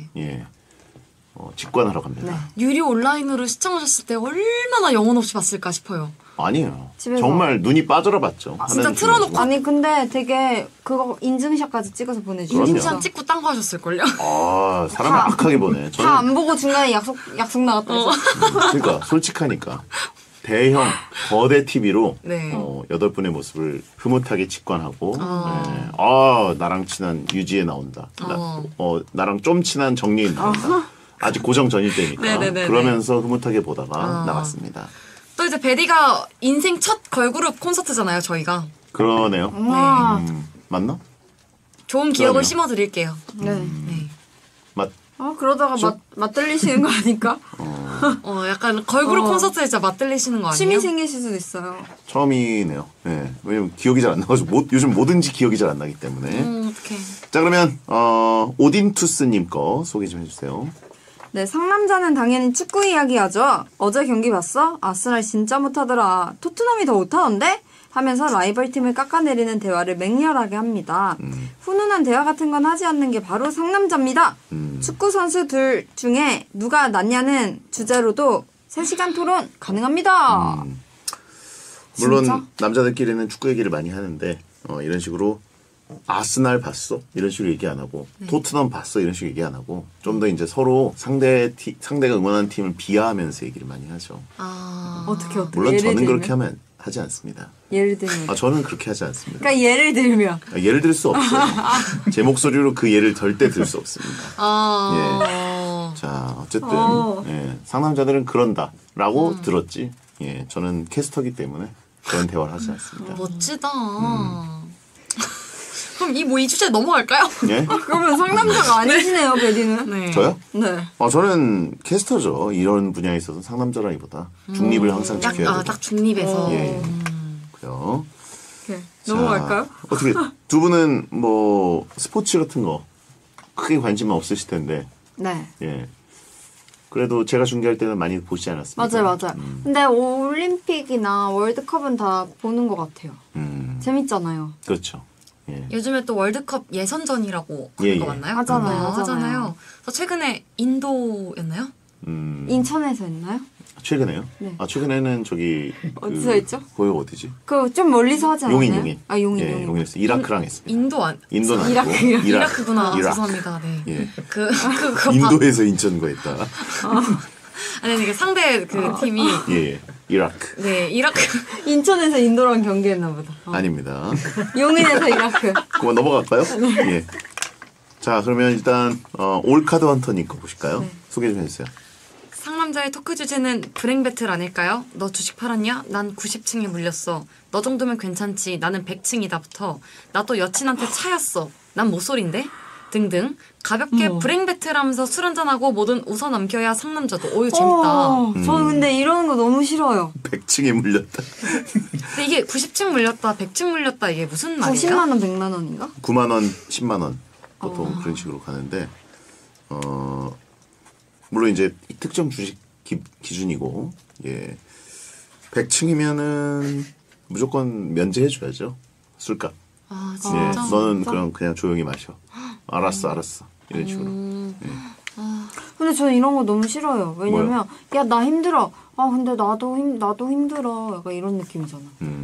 직관하러 갑니다. 유료 온라인으로 시청하셨을 때 얼마나 영혼 없이 봤을까 싶어요. 아니에요. 집에서. 정말 눈이 빠져라 봤죠. 진짜 틀어놓고 아니 근데 되게 그거 인증샷까지 찍어서 보내주셨어요. 인증샷 찍고 딴 거 하셨을걸요? 사람을 악하게 보내. 다 안 보고 중간에 약속 나갔다 해서. 그러니까 솔직하니까 대형 거대 TV로 네. 8분의 모습을 흐뭇하게 직관하고 나랑 친한 유지혜 나온다. 나랑 좀 친한 정예인 나온다. 아직 고정 전일 때니까. 네네네네. 그러면서 흐뭇하게 보다가 나갔습니다. 또 이제 베디가 인생 첫 걸그룹 콘서트잖아요, 저희가. 그러네요. 맞나? 좋은 기억을 심어드릴게요. 네. 그러다가 맞들리시는 거 아닐까? 약간 걸그룹 콘서트에 진짜 맞들리시는 거 아니에요? 취미 생기실 수도 있어요. 처음이네요. 네. 왜냐면 기억이 잘 안 나가지고 요즘 뭐든지 기억이 잘 안 나기 때문에. 어떡해. 자 그러면 오딘투스님 거 소개 좀 해주세요. 네, 상남자는 당연히 축구 이야기하죠. 어제 경기 봤어? 아스날 진짜 못하더라. 토트넘이 더 못하던데? 하면서 라이벌 팀을 깎아내리는 대화를 맹렬하게 합니다. 훈훈한 대화 같은 건 하지 않는 게 바로 상남자입니다. 축구 선수 둘 중에 누가 낫냐는 주제로도 3시간 토론 가능합니다. 물론 진짜? 남자들끼리는 축구 얘기를 많이 하는데 이런 식으로 아스날 봤어? 이런 식으로 얘기 안 하고 토트넘 봤어? 이런 식으로 얘기 안 하고 좀 더 이제 서로 상대가 응원하는 팀을 비하하면서 얘기를 많이 하죠. 어떻게 물론 예를 저는 들면? 그렇게 하지 않습니다. 예를 들면? 저는 그렇게 하지 않습니다. 그러니까 예를 들면? 예를 들 수 없어요. 제 목소리로 그 예를 절대 들 수 없습니다. 예. 자, 어쨌든 예, 상남자들은 그런다라고 들었지. 예, 저는 캐스터기 때문에 그런 대화를 하지 않습니다. 멋지다. 그럼 이 주제 넘어갈까요? 예? 그러면 상남자가 아니시네요, 베디는. 네. 저요? 네. 저는 캐스터죠. 이런 분야에 있어서 상남자라기보다 중립을 항상 지켜야 돼요. 딱 중립에서. 예. 그래요. 오케이. 넘어갈까요? 어떻게 두 분은 뭐 스포츠 같은 거 크게 관심은 없으실 텐데. 네. 예. 그래도 제가 중계할 때는 많이 보시지 않았습니까? 맞아요. 근데 올림픽이나 월드컵은 다 보는 것 같아요. 재밌잖아요. 그렇죠. 예. 요즘에 또 월드컵 예선전이라고 예, 하는 거 예. 맞나요? 하잖아요. 하잖아요. 그래서 최근에 인도였나요? 인천에서 했나요? 최근에요? 네. 최근에는 저기 어디서 했죠? 거기 어디지? 그 좀 멀리서 하지 않았나요? 용인. 용인. 예, 용인에서 이라크랑 했습니다. 인도는 이라크, 아니고 이라크구나. 이라크. 죄송합니다. 네. 예. 그거 인도에서 인천 거했다. 아니 이게 상대 그 팀이 예. 이라크. 네 이라크 인천에서 인도랑 경기했나 보다. 아닙니다. 용인에서 이라크. 그만 넘어갈까요? 예. 자, 그러면 일단 올카드 헌터님 거 보실까요? 네. 소개 좀 해주세요. 상남자의 토크 주제는 브랭 배틀 아닐까요? 너 주식 팔았냐? 난 90층에 물렸어. 너 정도면 괜찮지. 나는 100층이다부터. 나 또 여친한테 차였어. 난 모쏠인데? 등등 가볍게 브랭 배틀하면서 술 한잔하고 뭐든 웃어넘겨야 상남자도. 오유 재밌다. 저는 근데 이러는 거 너무 싫어요. 100층에 물렸다. 근데 이게 90층 물렸다, 100층 물렸다 이게 무슨 말이에요? 90만 원, 100만 원인가? 9만 원, 10만 원 보통 그런 식으로 가는데 물론 이제 특정 주식 기준이고 예 100층이면은 무조건 면제해줘야죠 술값. 아 예, 진짜? 너는 그냥 조용히 마셔. 알았어 이런 식으로. 근데 저는 이런 거 너무 싫어요. 왜냐면 야 나 힘들어. 근데 나도 힘들어. 약간 이런 느낌이잖아.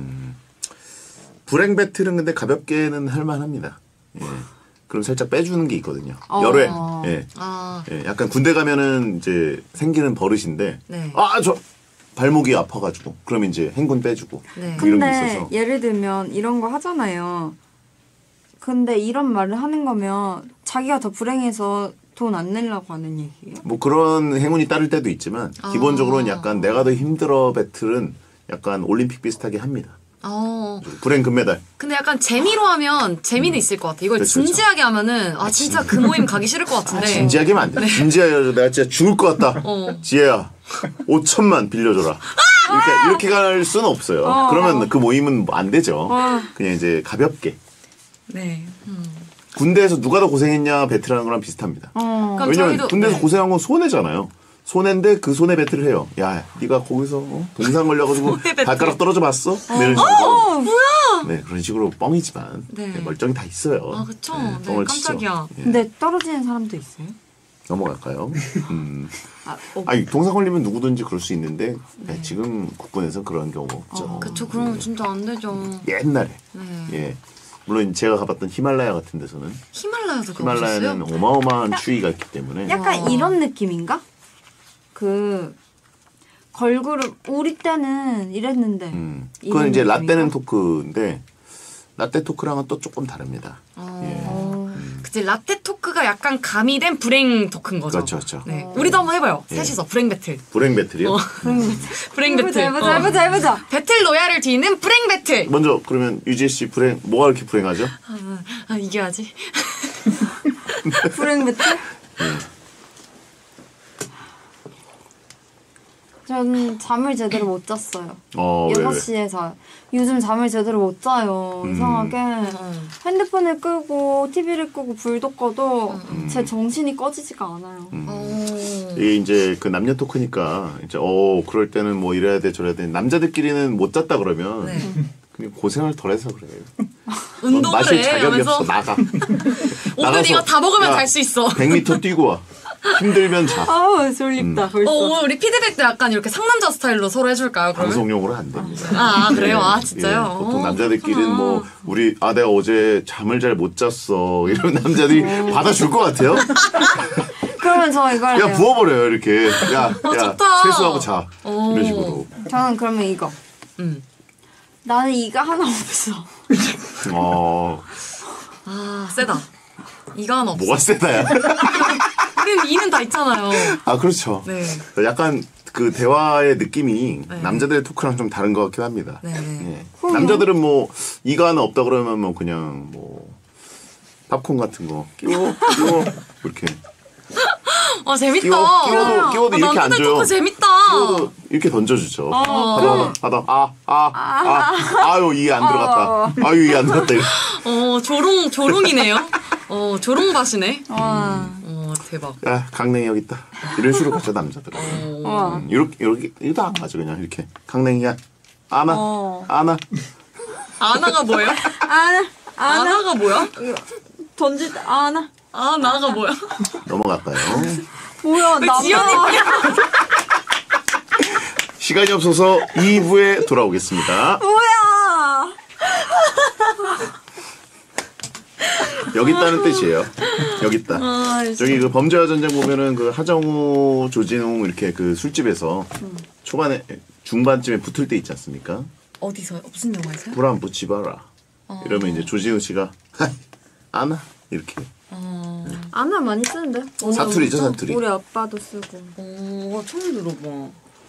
불행 배틀은 근데 가볍게는 할만합니다. 예. 그럼 살짝 빼주는 게 있거든요. 열회. 예. 예. 약간 군대 가면은 이제 생기는 버릇인데. 네. 저 발목이 아파가지고. 그럼 이제 행군 빼주고. 네. 뭐 이런 게 근데 있어서. 예를 들면 이런 거 하잖아요. 근데 이런 말을 하는 거면 자기가 더 불행해서 돈 안 내려고 하는 얘기예요. 뭐 그런 행운이 따를 때도 있지만 기본적으로는 약간 내가 더 힘들어 배틀은 약간 올림픽 비슷하게 합니다. 불행 금메달. 근데 약간 재미로 하면 재미는 있을 것 같아. 이걸 그렇죠, 진지하게 하면은 진짜 그 모임 가기 싫을 것 같은데. 진지하게 하면 안 돼. 진지하게 내가 진짜 죽을 것 같다. 지혜야 5천만 빌려줘라. 이렇게 갈 수는 없어요. 그러면 그 모임은 안 되죠. 그냥 이제 가볍게. 네. 군대에서 누가 더 고생했냐 배틀하는 거랑 비슷합니다. 그럼 왜냐면 저희도- 군대에서 네. 고생한 건 손해잖아요. 손해인데 그 손해 배틀을 해요. 야, 네가 거기서 동상 걸려가지고 발가락 떨어져 봤어? 네, 이런 식으로. 뭐야? 네, 그런 식으로 뻥이지만 네. 네, 멀쩡히 다 있어요. 그쵸. 네, 네, 뻥을 치죠. 깜짝이야. 예. 근데 떨어지는 사람도 있어요? 넘어갈까요? 아니 동상 걸리면 누구든지 그럴 수 있는데 네, 지금 국군에서는 그런 경우가 없죠. 그쵸. 그러면 진짜 안 되죠. 옛날에 네. 예. 물론 제가 가봤던 히말라야 같은 데서는 히말라야도 가보셨어요? 히말라야는 어마어마한 추위가 있기 때문에 약간 이런 느낌인가? 그 걸그룹 우리 때는 이랬는데 그건 이런 이제 느낌인가? 라떼는 토크인데 라떼 토크랑은 또 조금 다릅니다. 그치. 라떼 토크가 약간 가미된 불행 토크인 거죠. 그렇죠. 네. 우리도 한번 해봐요. 예. 셋이서 불행 배틀. 불행 배틀이요? 불행 배틀. 해보자. 배틀 로얄을 뒤는 불행 배틀. 먼저 그러면 유재 씨 불행 뭐가 이렇게 불행하죠? 이겨야지. 불행 배틀? 전 잠을 제대로 못 잤어요. 왜? 6시에서. 요즘 잠을 제대로 못 자요. 이상하게 핸드폰을 끄고 TV를 끄고 불도 꺼도 제 정신이 꺼지지가 않아요. 이게 이제 그 남녀 토크니까 이제 그럴 때는 뭐 이래야 돼 저래야 돼. 남자들끼리는 못 잤다 그러면 그냥 고생을 덜해서 그래요. 운동을 마실 해 자격이 하면서 없어. 나가. 오늘 나가서, 이거 다 먹으면 야, 잘 수 있어. 100m 뛰고 와. 힘들면 자. 아우 졸립다 벌써. 우리 피드백도 약간 이렇게 상남자 스타일로 서로 해줄까요? 그러면? 방송용으로 안 됩니다. 그래요? 진짜요? 예, 보통 남자들끼리는 뭐 우리 내가 어제 잠을 잘 못 잤어 이런 남자들이 받아줄 것 같아요. 그러면 저 이걸 야 해요. 부어버려요 이렇게. 야 좋다. 세수하고 자 이런 식으로. 저는 그러면 이거. 나는 이가 하나 없어. 세다. 이거 하나 없어. 뭐가 세다야? 우리는 이는 다 있잖아요. 그렇죠. 네. 약간 그 대화의 느낌이 네. 남자들의 토크랑 좀 다른 것 같긴 합니다. 네. 예. 남자들은 뭐 이가 하나 없다 그러면 뭐 그냥 뭐 팝콘 같은 거 끼워 이렇게 재밌다. 끼워도 이렇게 안 줘요. 토크 재밌다. 끼워도 이렇게 던져주죠. 하다 아유 이해 안 들어갔다. 아유 이해 안 들어갔다. 조롱이네요. 조롱밭이네. 대박. 야 강냉이 여기 있다. 이런 식으로 가죠 남자들은. 이렇게 이거 안 가죠 그냥 이렇게 강냉이야. 아나. 아나가 뭐예요? 아나가 뭐야? 던질 때 아나. 아나가 뭐야? 넘어갈까요? 뭐야 지연이 시간이 없어서 2부에 돌아오겠습니다. 뭐야? 여기 있다는 뜻이에요. 여기 있다. 저기 그 범죄와 전쟁 보면은 그 하정우, 조진웅 이렇게 그 술집에서 초반에 중반쯤에 붙을 때 있지 않습니까? 어디서요? 무슨 영화에서요? 불 안 붙이봐라. 이러면 이제 조진웅 씨가 아나 이렇게 아나 많이 쓰는데. 사투리죠 사투리. 우리 아빠도 쓰고. 처음 들어봐.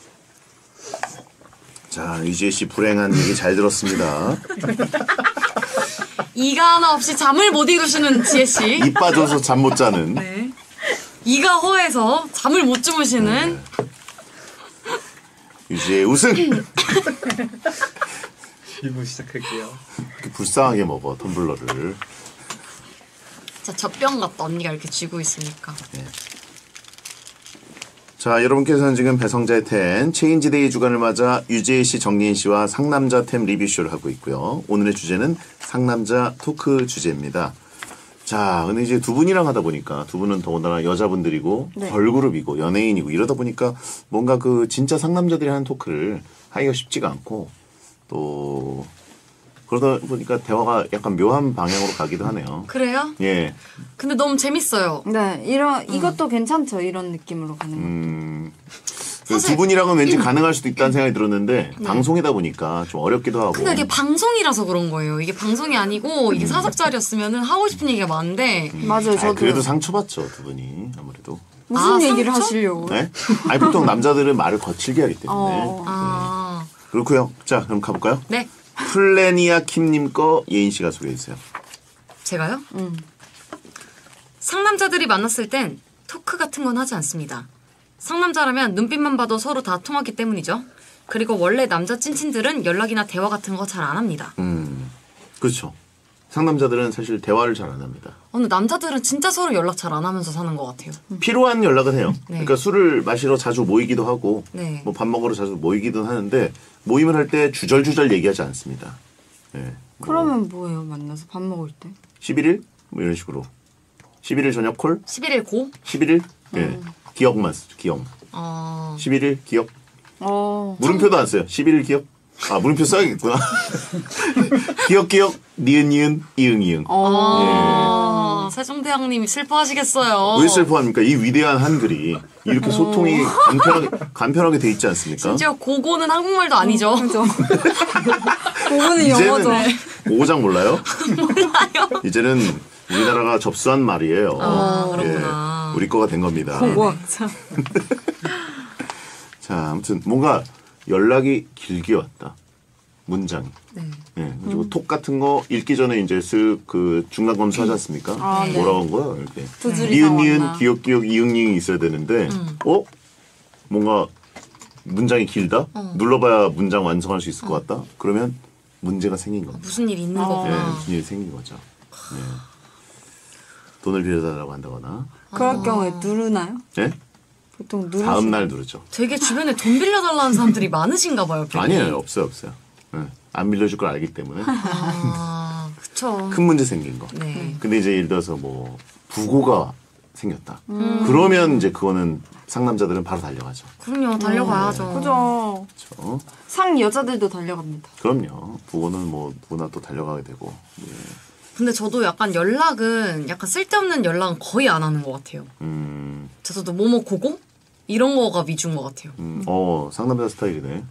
자 유지혜 씨 불행한 얘기 잘 들었습니다. 이가 하나 없이 잠을 못 이루시는 지혜 씨. 입 빠져서 잠 못 자는. 네. 이가 허해서 잠을 못 주무시는 유지혜 우승. 2부 시작할게요. 이렇게 불쌍하게 먹어 텀블러를. 자, 젖병 같다. 언니가 이렇게 쥐고 있으니까. 자, 여러분께서는 지금 배성재의 텐 체인지데이 주간을 맞아 유재희 씨, 정리인 씨와 상남자 템 리뷰쇼를 하고 있고요. 오늘의 주제는 상남자 토크 주제입니다. 자, 근데 이제 두 분이랑 하다 보니까 두 분은 더군다나 여자분들이고 걸그룹이고 연예인이고 이러다 보니까 뭔가 그 진짜 상남자들이 하는 토크를 하기가 쉽지가 않고 또 그러다 보니까 대화가 약간 묘한 방향으로 가기도 하네요. 그래요? 예. 근데 너무 재밌어요. 네, 이것도 괜찮죠. 이런 느낌으로 가는 거. 두 분이랑은 왠지 가능할 수도 있다는 생각이 들었는데 방송이다 보니까 좀 어렵기도 하고. 근데 이게 방송이라서 그런 거예요. 이게 방송이 아니고 이게 사석자리였으면 하고 싶은 얘기가 많은데 맞아요, 저도. 그래도 상처받죠 두 분이 아무래도. 무슨 얘기를 상처? 하시려고? 네? 아니 보통 남자들은 말을 거칠게 하기 때문에. 그렇고요. 자 그럼 가볼까요? 네. 플래니아 킴님 거 예인 씨가 소개해 주세요. 제가요? 상남자들이 만났을 땐 토크 같은 건 하지 않습니다. 상남자라면 눈빛만 봐도 서로 다 통하기 때문이죠. 그리고 원래 남자 찐친들은 연락이나 대화 같은 거 잘 안 합니다. 그렇죠. 상남자들은 사실 대화를 잘 안 합니다. 근데 남자들은 진짜 서로 연락 잘 안 하면서 사는 것 같아요. 필요한 연락은 해요. 네. 그러니까 술을 마시러 자주 모이기도 하고 네. 뭐 밥 먹으러 자주 모이기도 하는데 모임을 할 때 주절주절 얘기하지 않습니다. 예. 그러면 뭐예요? 만나서 밥 먹을 때? 11일? 뭐 이런 식으로. 11일 저녁 콜? 11일 고? 11일? 예. 기억만 쓰죠. 기억. 11일 기억. 물음표도 안 써요. 11일 기억. 아 물음표 써야겠구나. 기억 니은 이응. 예. 세종대왕님이 슬퍼하시겠어요. 왜 슬퍼합니까? 이 위대한 한글이 이렇게 소통이 간편하게 돼 있지 않습니까? 심지어 고고는 한국말도 아니죠. 그죠. 그거는 영어죠. 이제는 오장 몰라요? 몰라요. 이제는 우리나라가 접수한 말이에요. 그렇구나. 예, 우리 거가 된 겁니다. 고고학자. 자, 아무튼 뭔가 연락이 길게 왔다. 문장이. 네. 예, 그리고 톡 같은 거 읽기 전에 이제 쓱 그 중간 검수하지 않습니까? 네. 뭐라고 한 거야? 이렇게. 두 줄이 다 니은, 왔나? 기억, 이응, 이응이 있어야 되는데, 뭔가 문장이 길다? 눌러봐야 문장 완성할 수 있을 것 같다? 그러면 문제가 생긴 겁니다. 무슨 일이 있는 네, 거구나. 무슨 일이 생긴 거죠. 네. 돈을 빌려달라고 한다거나. 그럴 경우에 누르나요? 네? 보통 누르시. 다음 날 누르죠. 되게 주변에 돈 빌려달라는 사람들이 많으신가 봐요. 괜히. 아니에요, 없어요. 네. 안 빌려줄 걸 알기 때문에 아, 그쵸. 큰 문제 생긴 거. 네. 근데 이제 예를 들어서 뭐 부고가 생겼다. 그러면 이제 그거는 상남자들은 바로 달려가죠. 그럼요, 달려가야죠. 그죠. 그렇죠? 상 여자들도 달려갑니다. 그럼요. 부고는 뭐 누구나 또 달려가게 되고. 예. 근데 저도 약간 연락은 약간 쓸데없는 연락은 거의 안 하는 것 같아요. 저도 뭐뭐 고고? 이런 거가 위주인 것 같아요. 상남자 스타일이네.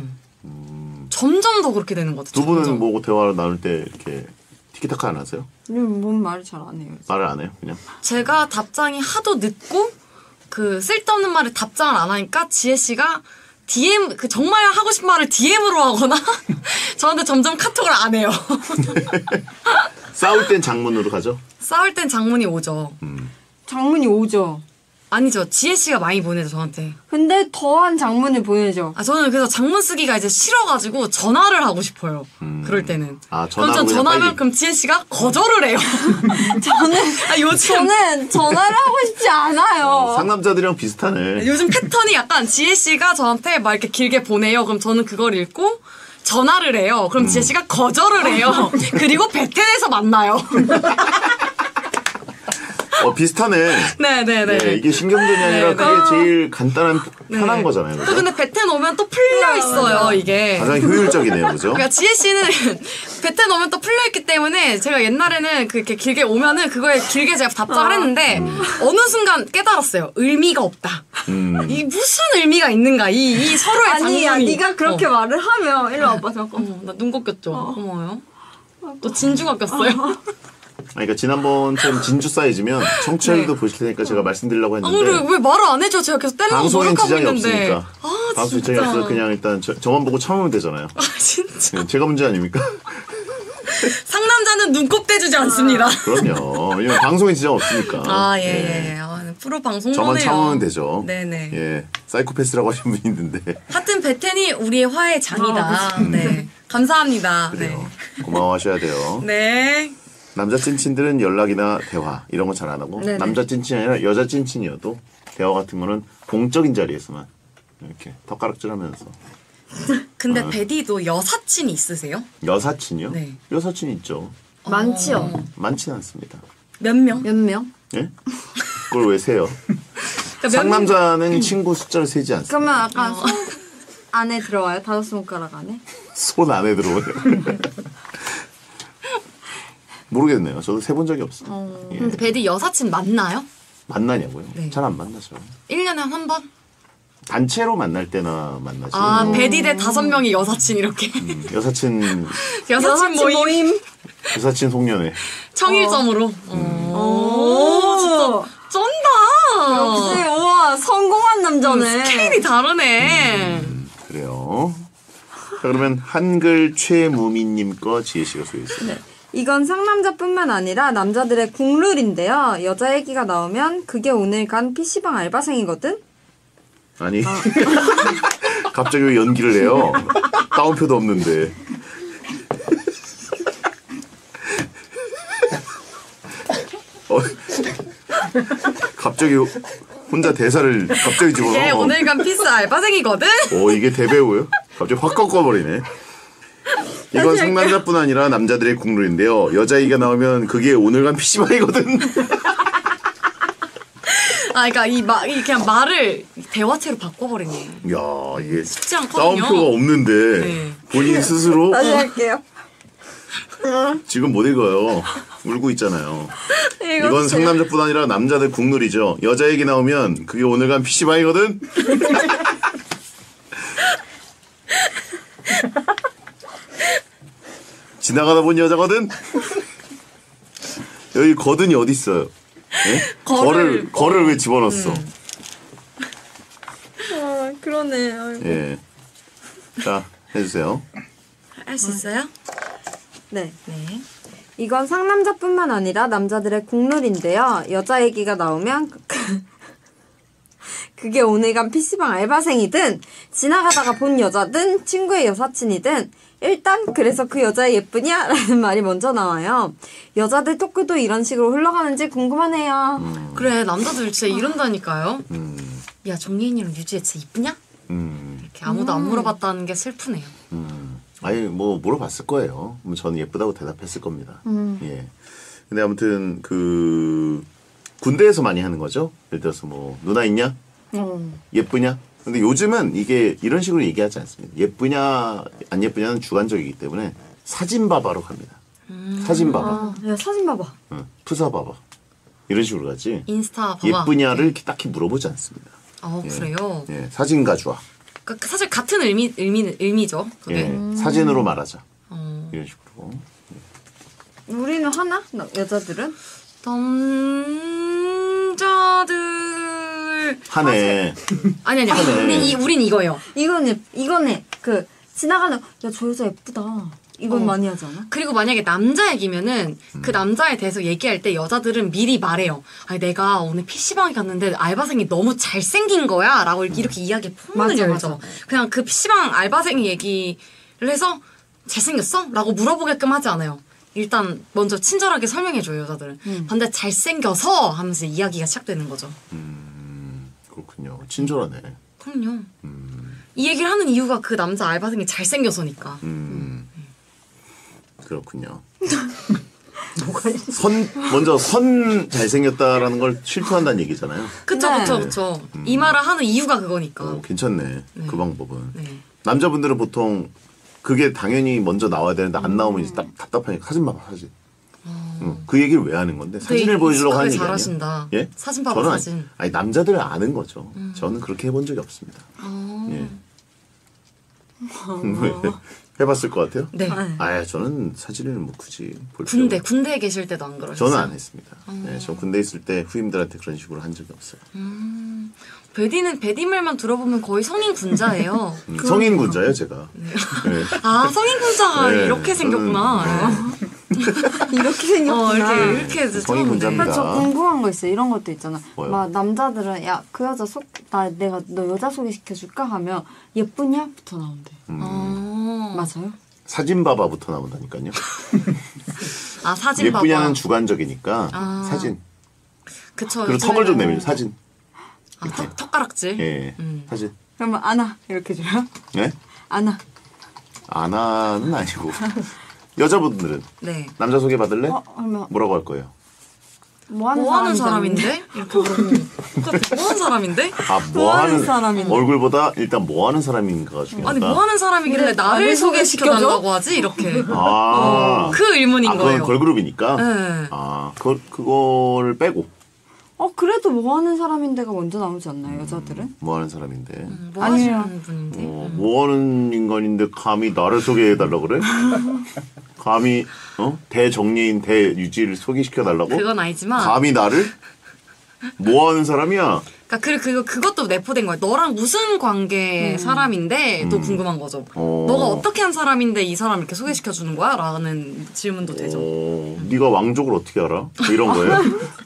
점점 더 그렇게 되는 것 같아요. 두 분은 점점. 뭐 대화를 나눌 때 이렇게 티키타카 안 하세요? 뭔 말을 잘 안 해요. 말을 안 해요, 그냥? 제가 답장이 하도 늦고 그 쓸데없는 말에 답장을 안 하니까 지혜 씨가 DM 그 정말 하고 싶은 말을 DM으로 하거나 저한테 점점 카톡을 안 해요. 싸울 땐 장문으로 가죠? 싸울 땐 장문이 오죠. 장문이 오죠. 아니죠. 지혜 씨가 많이 보내죠, 저한테. 근데 더한 장문을 보내죠. 아, 저는 그래서 장문 쓰기가 이제 싫어가지고 전화를 하고 싶어요. 그럴 때는. 아, 그럼 전 전화로 그냥 전화면 빨리. 그럼 지혜 씨가 거절을 해요. 저는 전화를 하고 싶지 않아요. 상남자들이랑 비슷하네. 요즘 패턴이 약간 지혜 씨가 저한테 막 이렇게 길게 보내요. 그럼 저는 그걸 읽고 전화를 해요. 그럼 지혜 씨가 거절을 해요. 그리고 베텐에서 만나요. 비슷하네. 네네네. 네, 이게 신경전이 아니라 네, 그게 제일 간단한 편한 네. 거잖아요. 또 그죠? 근데 베텐 오면 또 풀려 있어요, 이게. 가장 효율적이네요, 그죠? 그러니까 지혜 씨는 베텐 오면 또 풀려있기 때문에 제가 옛날에는 그렇게 길게 오면은 그거에 길게 제가 답장을 했는데 어느 순간 깨달았어요. 의미가 없다. 이 무슨 의미가 있는가, 이 서로의 아니야, 장면이. 네가 그렇게 말을 하면 일로 와봐 잠깐. 나 눈 꺾였죠. 고마워요. 또 진주가 꼈어요. 그러니까 지난번처럼 진주 사이즈면 청취자들도 보실 테니까 제가 말씀드리려고 아, 했는데 그래, 왜 말을 안 해줘? 제가 계속 떼려고 방송엔 노력하고 지장이 있는데. 없으니까. 아, 방송 진짜. 지장이 없어서 그냥 일단 저만 보고 참으면 되잖아요. 아, 진짜. 네, 제가 문제 아닙니까? 상남자는 눈곱 떼주지 않습니다. 그럼요. 왜냐면 방송에 지장 없으니까. 아, 예, 예. 예. 아, 프로 방송 저만 거네요. 참으면 되죠. 네네. 예, 사이코패스라고 하신 분이 있는데 하여튼 베텐이 우리의 화의 장이다. 네. 감사합니다. 그래요. 고마워하셔야 돼요. 네. 남자 찐친들은 연락이나 대화 이런 거 잘 안 하고 네네. 남자 찐친이 아니라 여자 찐친이어도 대화 같은 거는 공적인 자리에서만 이렇게 턱가락질하면서. 근데 베디도 여사친이 있으세요? 여사친이요? 네. 여사친 있죠. 많지요. 많지는 않습니다. 몇 명? 몇 명? 예? 그걸 왜 세요? 몇 상남자는 친구 숫자를 세지 않습니다. 그러면 약간 손 안에 들어와요? 5손가락 안에? 손 안에 들어오요. 모르겠네요. 저도 세본 적이 없어요. 예. 근데 베디 여사친 만나요? 만나냐고요? 네. 잘 안 만나죠. 1년에 한 번? 단체로 만날 때나 만나지. 아, 베디 대 5명이 여사친 이렇게. 여사친 여사친 모임. 여사친 송년회. 청일점으로. 오, 진짜 쩐다. 역시 우와 성공한 남자네. 스케일이 다르네. 그래요. 자, 그러면 한글 최무민님 거 지혜 씨가 소개했어요. 이건 상남자뿐만 아니라 남자들의 국룰인데요. 여자 얘기가 나오면 그게 오늘 간 PC방 알바생이거든? 아니 갑자기 왜 연기를 해요? 따옴표도 없는데. 갑자기 혼자 대사를 갑자기 집어넣어. 얘 오늘 간 피스 알바생이거든? 이게 대배우요? 갑자기 확 꺾어버리네. 이건 상남자뿐 아니라 남자들의 국룰인데요. 여자 얘기가 나오면 그게 오늘 간 PC방이거든. 아, 그러니까 이 그냥 말을 대화체로 바꿔버리네. 야, 이게 쉽지 않거든요. 따옴표가 없는데 네. 본인 스스로 다시 할게요. 지금 못 읽어요. 울고 있잖아요. 이건 상남자뿐 아니라 남자들 국룰이죠. 여자 얘기 나오면 그게 오늘 간 PC방이거든. 지나가다 본 여자거든. 여기 거든이 어디 있어요? 예? 거를 왜 집어넣었어? 그러네. 아이고. 예. 자, 해주세요. 할 수 있어요? 네. 네. 이건 상남자뿐만 아니라 남자들의 국룰인데요. 여자 얘기가 나오면 그게 오늘간 PC방 알바생이든 지나가다가 본 여자든 친구의 여사친이든 일단 그래서 그 여자 예쁘냐? 라는 말이 먼저 나와요. 여자들 토크도 이런 식으로 흘러가는지 궁금하네요. 그래 남자들 진짜 이런다니까요. 야 정예인이랑 유지혜 진짜 이쁘냐? 이렇게 아무도 안 물어봤다는 게 슬프네요. 아니 뭐 물어봤을 거예요. 저는 예쁘다고 대답했을 겁니다. 예. 근데 아무튼 그 군대에서 많이 하는 거죠. 예를 들어서 뭐 누나 있냐? 예쁘냐? 근데 요즘은 이게 이런 식으로 얘기하지 않습니다. 예쁘냐 안 예쁘냐는 주관적이기 때문에 사진 봐봐로 갑니다. 사진 봐봐. 야 사진 봐봐. 푸사 봐봐. 이런 식으로 가지. 인스타 봐봐. 예쁘냐를 딱히 물어보지 않습니다. 예. 그래요? 예, 사진 가져와. 그러니까 사실 같은 의미죠. 그게. 예, 사진으로 말하자. 이런 식으로. 우리는 하나? 여자들은? 남자들 하네. 아니 우린 이거예요. 이거네. 그 지나가는 야 저 여자 예쁘다. 이건 많이 하지 않아? 그리고 만약에 남자 얘기면은 그 남자에 대해서 얘기할 때 여자들은 미리 말해요. 아니 내가 오늘 PC방에 갔는데 알바생이 너무 잘생긴 거야 라고 이렇게 이야기에 폭문을 열죠. 그냥 그 PC방 알바생 얘기를 해서 잘생겼어? 라고 물어보게끔 하지 않아요. 일단 먼저 친절하게 설명해줘요 여자들은. 반대 잘생겨서 하면서 이야기가 시작되는 거죠. 그렇군요. 친절하네. 그럼요. 이 얘기를 하는 이유가 그 남자 알바생이 잘생겨서니까. 그렇군요. 먼저 선 잘생겼다라는 걸 실토한다는 얘기잖아요. 그쵸. 이 말을 하는 이유가 그거니까. 괜찮네. 그 방법은. 네. 남자분들은 보통 그게 당연히 먼저 나와야 되는데 안 나오면 이제 답답하니까 사진 봐봐 사진. 그 얘기를 왜 하는 건데 사진을 보여주려고 하는 얘기 아니야? 잘하신다. 예? 사진 봐봐 저는 사진. 아니 남자들은 아는 거죠. 저는 그렇게 해본 적이 없습니다. 예. 해봤을 것 같아요? 네. 저는 사진을 뭐 굳이 볼 필요 군대에 계실 때도 안 그러셨어요? 저는 안 했습니다. 네, 저 군대 있을 때 후임들한테 그런 식으로 한 적이 없어요. 베디 말만 들어보면 거의 성인 군자예요. 성인 군자예요, 제가. 네. 아 성인 군자가 네, 이렇게 생겼구나. 이렇게 생겼구나. 이렇게 성인 군자입니다. 저 궁금한 거 있어요. 이런 것도 있잖아. 뭐요? 막 남자들은 야 그 여자 내가 너 여자 소개시켜줄까 하면 예쁘냐부터 나온대. 맞아요? 사진 봐봐부터 나온다니까요. 아 사진 봐봐. 예쁘냐는 주관적이니까 사진. 그쵸. 그리고 턱을 좀 내밀죠. 사진. 턱가락질. 예, 사진. 그러면 안아 이렇게 줘요? 네? 안아. 아나는 아니고. 여자분들은 네. 남자 소개 받을래? 그러면 뭐라고 할 거예요? 뭐 하는 사람인데? 이렇게 물어보면 뭐 하는 사람인데? 뭐 하는 사람인데? 얼굴보다 일단 뭐 하는 사람인가가 중요하다. 아니 뭐 하는 사람이길래 나를 소개시켜달라고 하지? 이렇게. 그 의문인 그건 거예요. 걸그룹이니까. 네. 그거를 빼고. 그래도 뭐 하는 사람인데가 먼저 나오지 않나요, 여자들은? 뭐 하는 사람인데. 뭐 하시는 분인데? 뭐 하는 인간인데 감히 나를 소개해달라고 그래? 감히 대정예인 대유지를 소개시켜달라고? 그건 아니지만. 감히 나를? 뭐 하는 사람이야? 그러니까 그것도 내포된 거예요. 너랑 무슨 관계 사람인데 또 궁금한 거죠. 너가 어떻게 한 사람인데 이 사람 이렇게 소개시켜주는 거야? 라는 질문도 되죠. 네가 왕족을 어떻게 알아? 뭐 이런 거예요?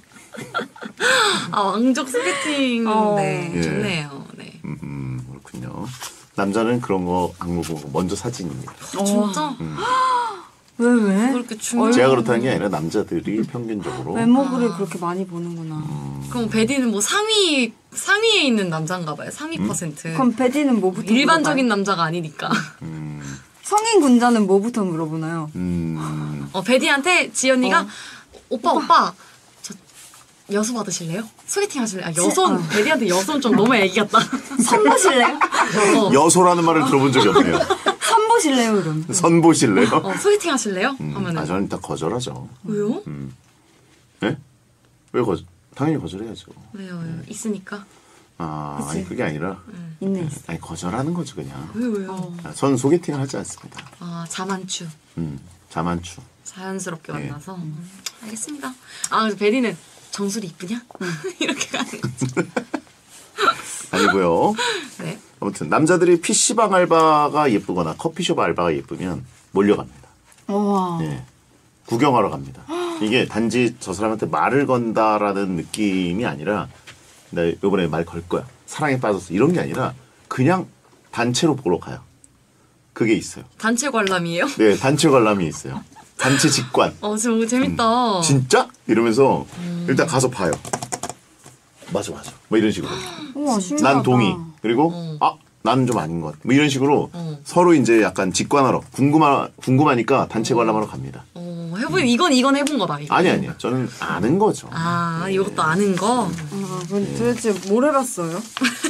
왕족 소개팅. 네, 예. 좋네요. 네. 그렇군요. 남자는 그런 거 안 보고 먼저 사진입니다. 진짜? 왜? 그렇게 중요. 제가 그렇다는 게 아니라 남자들이 평균적으로 외모를 그렇게 많이 보는구나. 그럼 베디는 뭐 상위에 있는 남자인가 봐요. 상위 퍼센트. 그럼 베디는 뭐부터 일반적인 물어봐요? 남자가 아니니까. 성인 군자는 뭐부터 물어보나요? 베디한테 지연이가 오빠 저 여수 받으실래요? 소개팅 하실래요? 여손 베디한테 여손 좀 너무 애기 같다. 선 보실래요? 여소라는 말을 들어본 적이 없네요. 선 보실래요, 그럼? 선 보실래요? 소개팅 하실래요? 하면은 저는 일단 거절하죠. 왜요? 네? 왜 당연히 거절해야죠. 왜요? 있으니까. 아니 그게 아니라 있네. 아니 거절하는 거죠 그냥. 왜요? 전 소개팅을 하지 않습니다. 자만추. 자만추. 자연스럽게 만나서. 알겠습니다. 그래서 베디는 정수리 이쁘냐? 이렇게 가는 거지. 아니고요. 네. 아무튼 남자들이 PC방 알바가 예쁘거나 커피숍 알바가 예쁘면 몰려갑니다. 와. 네. 구경하러 갑니다. 이게 단지 저 사람한테 말을 건다라는 느낌이 아니라 나 이번에 말 걸 거야. 사랑에 빠졌어 이런 게 아니라 그냥 단체로 보러 가요. 그게 있어요. 단체 관람이에요? 네, 단체 관람이 있어요. 단체 직관. 진짜 재밌다. 진짜? 이러면서 일단 가서 봐요. 맞아. 뭐 이런 식으로. 우와, 신기하다. 난 동의. 그리고 나는 좀 아닌 것 같아. 뭐 이런 식으로 서로 이제 약간 직관하러 궁금하니까 단체 관람하러 갑니다. 해보면 이건 해본 거다. 이거. 아니요. 저는 아는 거죠. 이것도 아는 거? 그럼 도대체 뭘 해봤어요?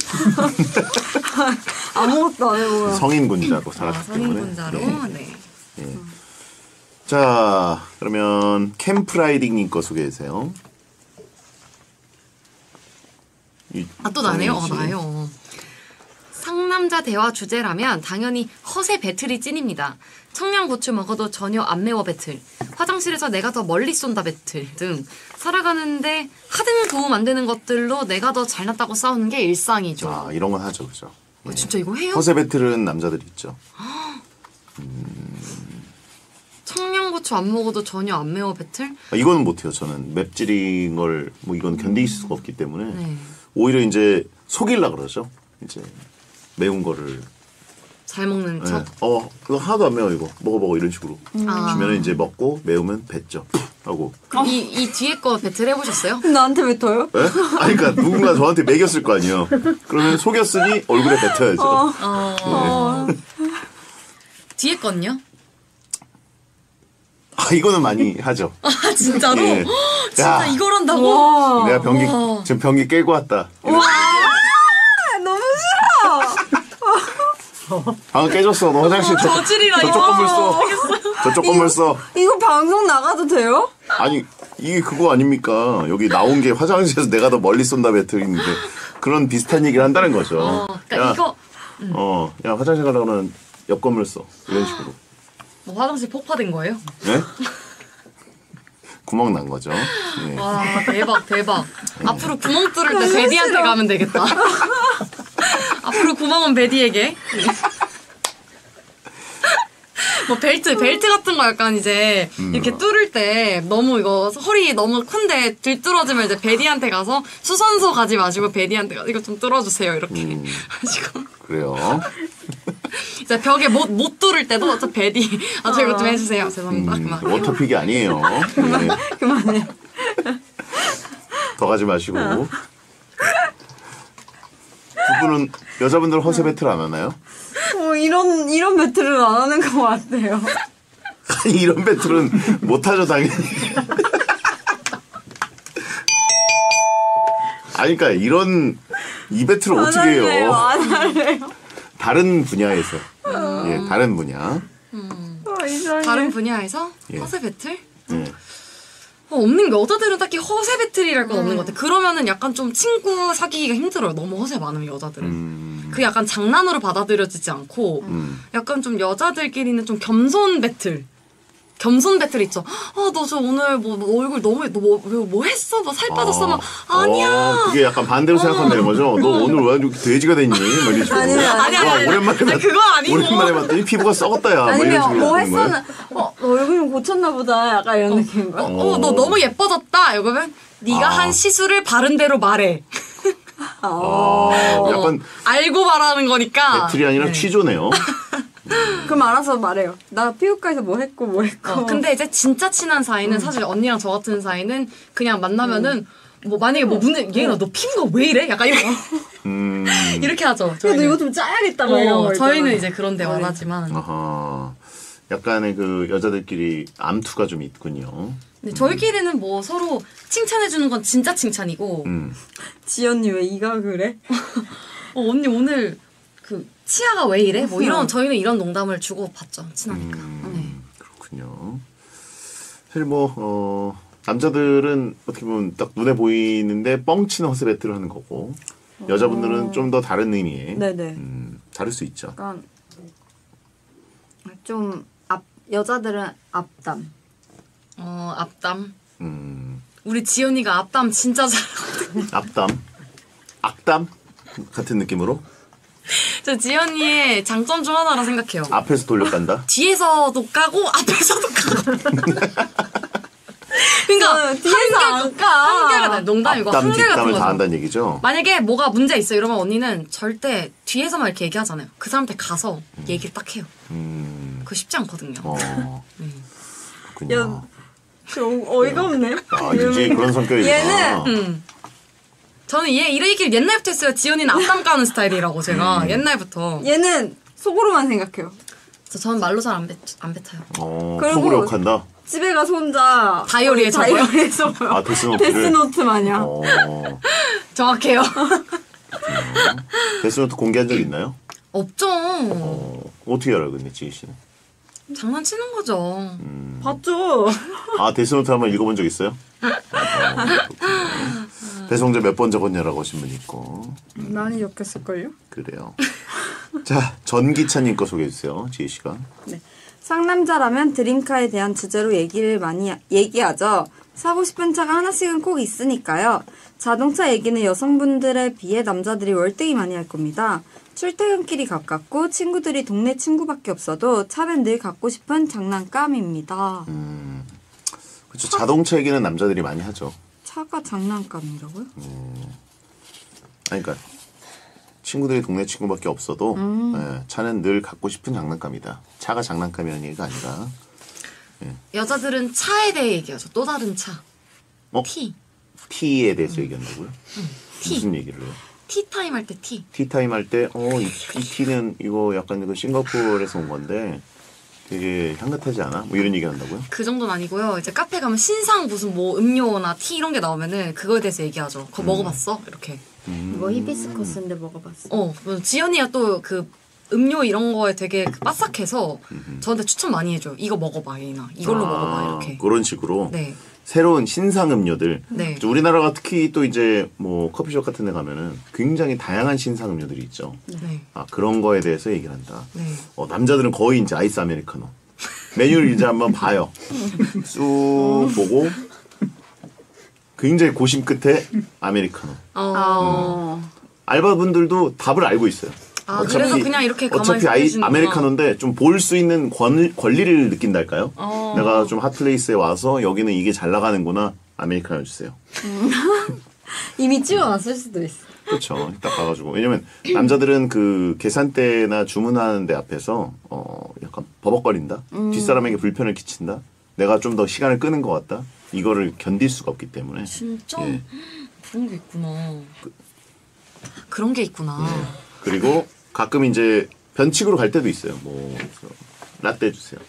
아무것도 안 해보면. 성인군자로 살았기 때문에. 성인군자로? 네. 자, 그러면 캠프라이딩님 거 소개해주세요. 또 나네요? 나요. 상남자 대화 주제라면 당연히 허세 배틀이 찐입니다. 청양고추 먹어도 전혀 안 매워 배틀, 화장실에서 내가 더 멀리 쏜다 배틀 등 살아가는데 하등 도움 안 되는 것들로 내가 더 잘났다고 싸우는 게 일상이죠. 이런 건 하죠, 그죠? 진짜 이거 해요? 허세 배틀은 남자들이 있죠. 청양고추 안 먹어도 전혀 안 매워 배틀? 이거는 못해요. 저는 맵찔인 걸 뭐 이건 견딜 수가 없기 때문에 네. 오히려 이제 속이려 그러죠. 이제 매운 거를 잘 먹는 척? 그거 하나도 안 매워 이거 먹어 이런 식으로 주면은 이제 먹고 매우면 뱉죠 하고. 그럼 이 뒤에 거 배틀 해보셨어요? 나한테 뱉어요? 네? 그러니까 누군가 저한테 매겼을 거 아니에요. 그러면 속였으니 얼굴에 뱉어야죠. 뒤에 건요? 이거는 많이 하죠. 진짜로? 예. 진짜 야, 이걸 한다고? 내가 지금 변기 깨고 왔다. 너무 싫어. 방금 깨졌어. 너 화장실 저질이라 저쪽 건물 써. 저쪽 건물 써. 이거 방송 나가도 돼요? 아니 이게 그거 아닙니까? 여기 나온 게 화장실에서 내가 더 멀리 쏜다 배틀인데 그런 비슷한 얘기를 한다는 거죠. 그러니까 이거 야 화장실 가려면 옆 건물 써. 이런 식으로. 뭐 화장실 폭파된 거예요? 네? 구멍 난 거죠. 네. 와 대박. 앞으로 구멍 뚫을 때 베디한테 가면 되겠다. 앞으로 구멍은 베디에게. 뭐 벨트 같은 거 약간 이제 이렇게 뚫을 때 너무 이거 허리 너무 큰데 들뚫어지면 이제 베디한테 가서 수선소 가지 마시고 베디한테 가서 이거 좀 뚫어주세요 이렇게 하시고. 그래요. 이제 벽에 못 뚫을 때도 저 베디 저 이거 좀 해주세요. 죄송합니다. 그만. 워터픽이 아니에요. 네. 그만해. 더 가지 마시고. 두 분은 여자분들 허세 배틀 안 하나요? 이런 배틀은 안 하는 것 같아요. 아니 이런 배틀은 못 하죠 당연히. 그러니까 이 배틀을 어떻게 해요? 안 할래요. 다른 분야에서. 예, 다른 분야. 다른 분야에서 예. 허세 배틀? 예. 없는 게 여자들은 딱히 허세 배틀이랄 건 없는 것 같아. 그러면은 약간 좀 친구 사귀기가 힘들어요. 너무 허세 많으면 여자들은. 그 약간 장난으로 받아들여지지 않고 약간 좀 여자들끼리는 좀 겸손 배틀 있죠. 너 저 오늘 뭐 얼굴 너무 뭐 했어? 뭐 살 빠졌어? 막 아니야. 그게 약간 반대로 생각하면 되는 거죠. 너 오늘 왜 이렇게 돼지가 됐니? 막 이런 식으로. 아니. 오랜만에 그거 아니고. 오랜만에 봤더니 피부가 썩었다 야. 아니면 뭐 하는 거예요? 했어는 얼굴 좀 고쳤나 보다. 약간 이런 느낌인 거야. 너 너무 예뻐졌다. 이러면 네가 한 시술을 바른 대로 말해. 약간 알고 말하는 거니까. 배틀이 아니라 취조네요. 그럼 알아서 말해요. 나 피부과에서 뭐 했고. 근데 이제 진짜 친한 사이는 사실 언니랑 저 같은 사이는 그냥 만나면은 뭐 만약에 뭐 문제 얘가 너 피부가 왜 이래? 약간 이렇게 이렇게 하죠. 그래도 이거 좀 짜야겠다. 막 이런 거 저희는 있잖아. 이제 그런 대화를 하지만 약간의 그 여자들끼리 암투가 좀 있군요. 근데 저희끼리는 뭐 서로 칭찬해주는 건 진짜 칭찬이고 지연이 왜 이가 그래? 언니 오늘 그 치아가 왜 이래? 뭐 이런 저희는 이런 농담을 주고 받죠. 친하니까. 네. 그렇군요. 사실 뭐 남자들은 어떻게 보면 딱 눈에 보이는데 뻥치는 허세 배틀을 하는 거고 여자분들은 좀 더 다른 의미의 네네. 다를 수 있죠. 약간 좀 여자들은 앞담. 앞담. 음, 우리 지연이가 앞담 진짜 잘하거든. 앞담, 악담 같은 느낌으로 저 지연이의 장점 중 하나라 생각해요. 앞에서 돌려간다. 뒤에서도 까고 앞에서도 까고. 그러니까 뒤에서 안 까. 한계가 농담이고 앞담 한계 같은 뒷담을 거죠. 다 한다는 얘기죠. 만약에 뭐가 문제 있어 이러면 언니는 절대 뒤에서만 이렇게 얘기하잖아요. 그 사람한테 가서 얘기를 딱 해요. 그거 쉽지 않거든요. 네. 그렇군요. 야, 좀 어이가 없네. 아, 이제 그런 성격이구나. 얘는 저는 이런 얘기를 옛날부터 했어요. 지연이는 앞담 까는 스타일이라고 제가 옛날부터. 얘는 속으로만 생각해요. 저는 말로 잘 안 뱉어요. 그리고 속으로 욕한다? 집에 가서 혼자 다이어리에 적어요? 다이어리에 적어요. 아, 데스노트를? 데스노트 마냥. 정확해요. 데스노트 공개한 적 있나요? 없죠. 어떻게 알아요, 근데 지희 씨는? 장난치는 거죠. 봤죠? 아, 데스노트 한번 읽어본 적 있어요? 배성재 몇 번 적었냐라고 하신 분 있고. 많이 적혔을걸요? 그래요. 자, 전기차님 거 소개해주세요, 지희 씨가. 네. 상남자라면 드림카에 대한 주제로 얘기를 많이 얘기하죠. 사고 싶은 차가 하나씩은 꼭 있으니까요. 자동차 얘기는 여성분들에 비해 남자들이 월등히 많이 할 겁니다. 출퇴근길이 가깝고 친구들이 동네 친구밖에 없어도 차는 늘 갖고 싶은 장난감입니다. 그렇죠. 자동차 얘기는 남자들이 많이 하죠. 차가 장난감이라고요? 아니, 그러니까 친구들이 동네 친구밖에 없어도 예, 차는 늘 갖고 싶은 장난감이다. 차가 장난감이라는 얘기가 아니라. 여자들은 차에 대해 얘기하죠. 또 다른 차. 티. 티에 대해서 얘기한다고요? 티. 무슨 얘기를 해요? 티타임 할 때 티. 티타임 할 때, 이 티는 이거 약간 이거 싱가포르에서 온 건데 되게 향긋하지 않아? 뭐 이런 얘기 한다고요? 그 정도는 아니고요. 이제 카페 가면 신상 무슨 뭐 음료나 티 이런 게 나오면은 그거에 대해서 얘기하죠. 그거 먹어봤어? 이렇게. 이거 히비스커스인데 먹어봤어. 뭐 지연이가 또 그 음료 이런 거에 되게 빠삭해서 저한테 추천 많이 해줘요. 이거 먹어봐, 예인아. 이걸로 먹어봐, 이렇게. 그런 식으로 네. 새로운 신상 음료들. 네. 우리나라가 특히 또 이제 뭐 커피숍 같은 데 가면은 굉장히 다양한 신상 음료들이 있죠. 네. 아, 그런 거에 대해서 얘기를 한다. 네. 남자들은 거의 이제 아이스 아메리카노. 메뉴를 이제 한번 봐요. 쑥 보고 굉장히 고심 끝에 아메리카노. 알바분들도 답을 알고 있어요. 그래서 그냥 이렇게 가만히 어차피 있어주는구나. 아메리카노인데 좀 볼 수 있는 권리를 느낀달까요? 내가 좀 핫플레이스에 와서 여기는 이게 잘 나가는구나. 아메리카노 주세요. 이미 찍어놨을 수도 있어. 그렇죠. 딱 가가지고. 왜냐면 남자들은 그 계산대나 주문하는 데 앞에서 약간 버벅거린다. 뒷사람에게 불편을 끼친다. 내가 좀 더 시간을 끄는 것 같다. 이거를 견딜 수가 없기 때문에. 진짜? 예. 그런 게 있구나. 그런 게 있구나. 그리고 가끔 이제 변칙으로 갈 때도 있어요. 뭐 라떼 주세요.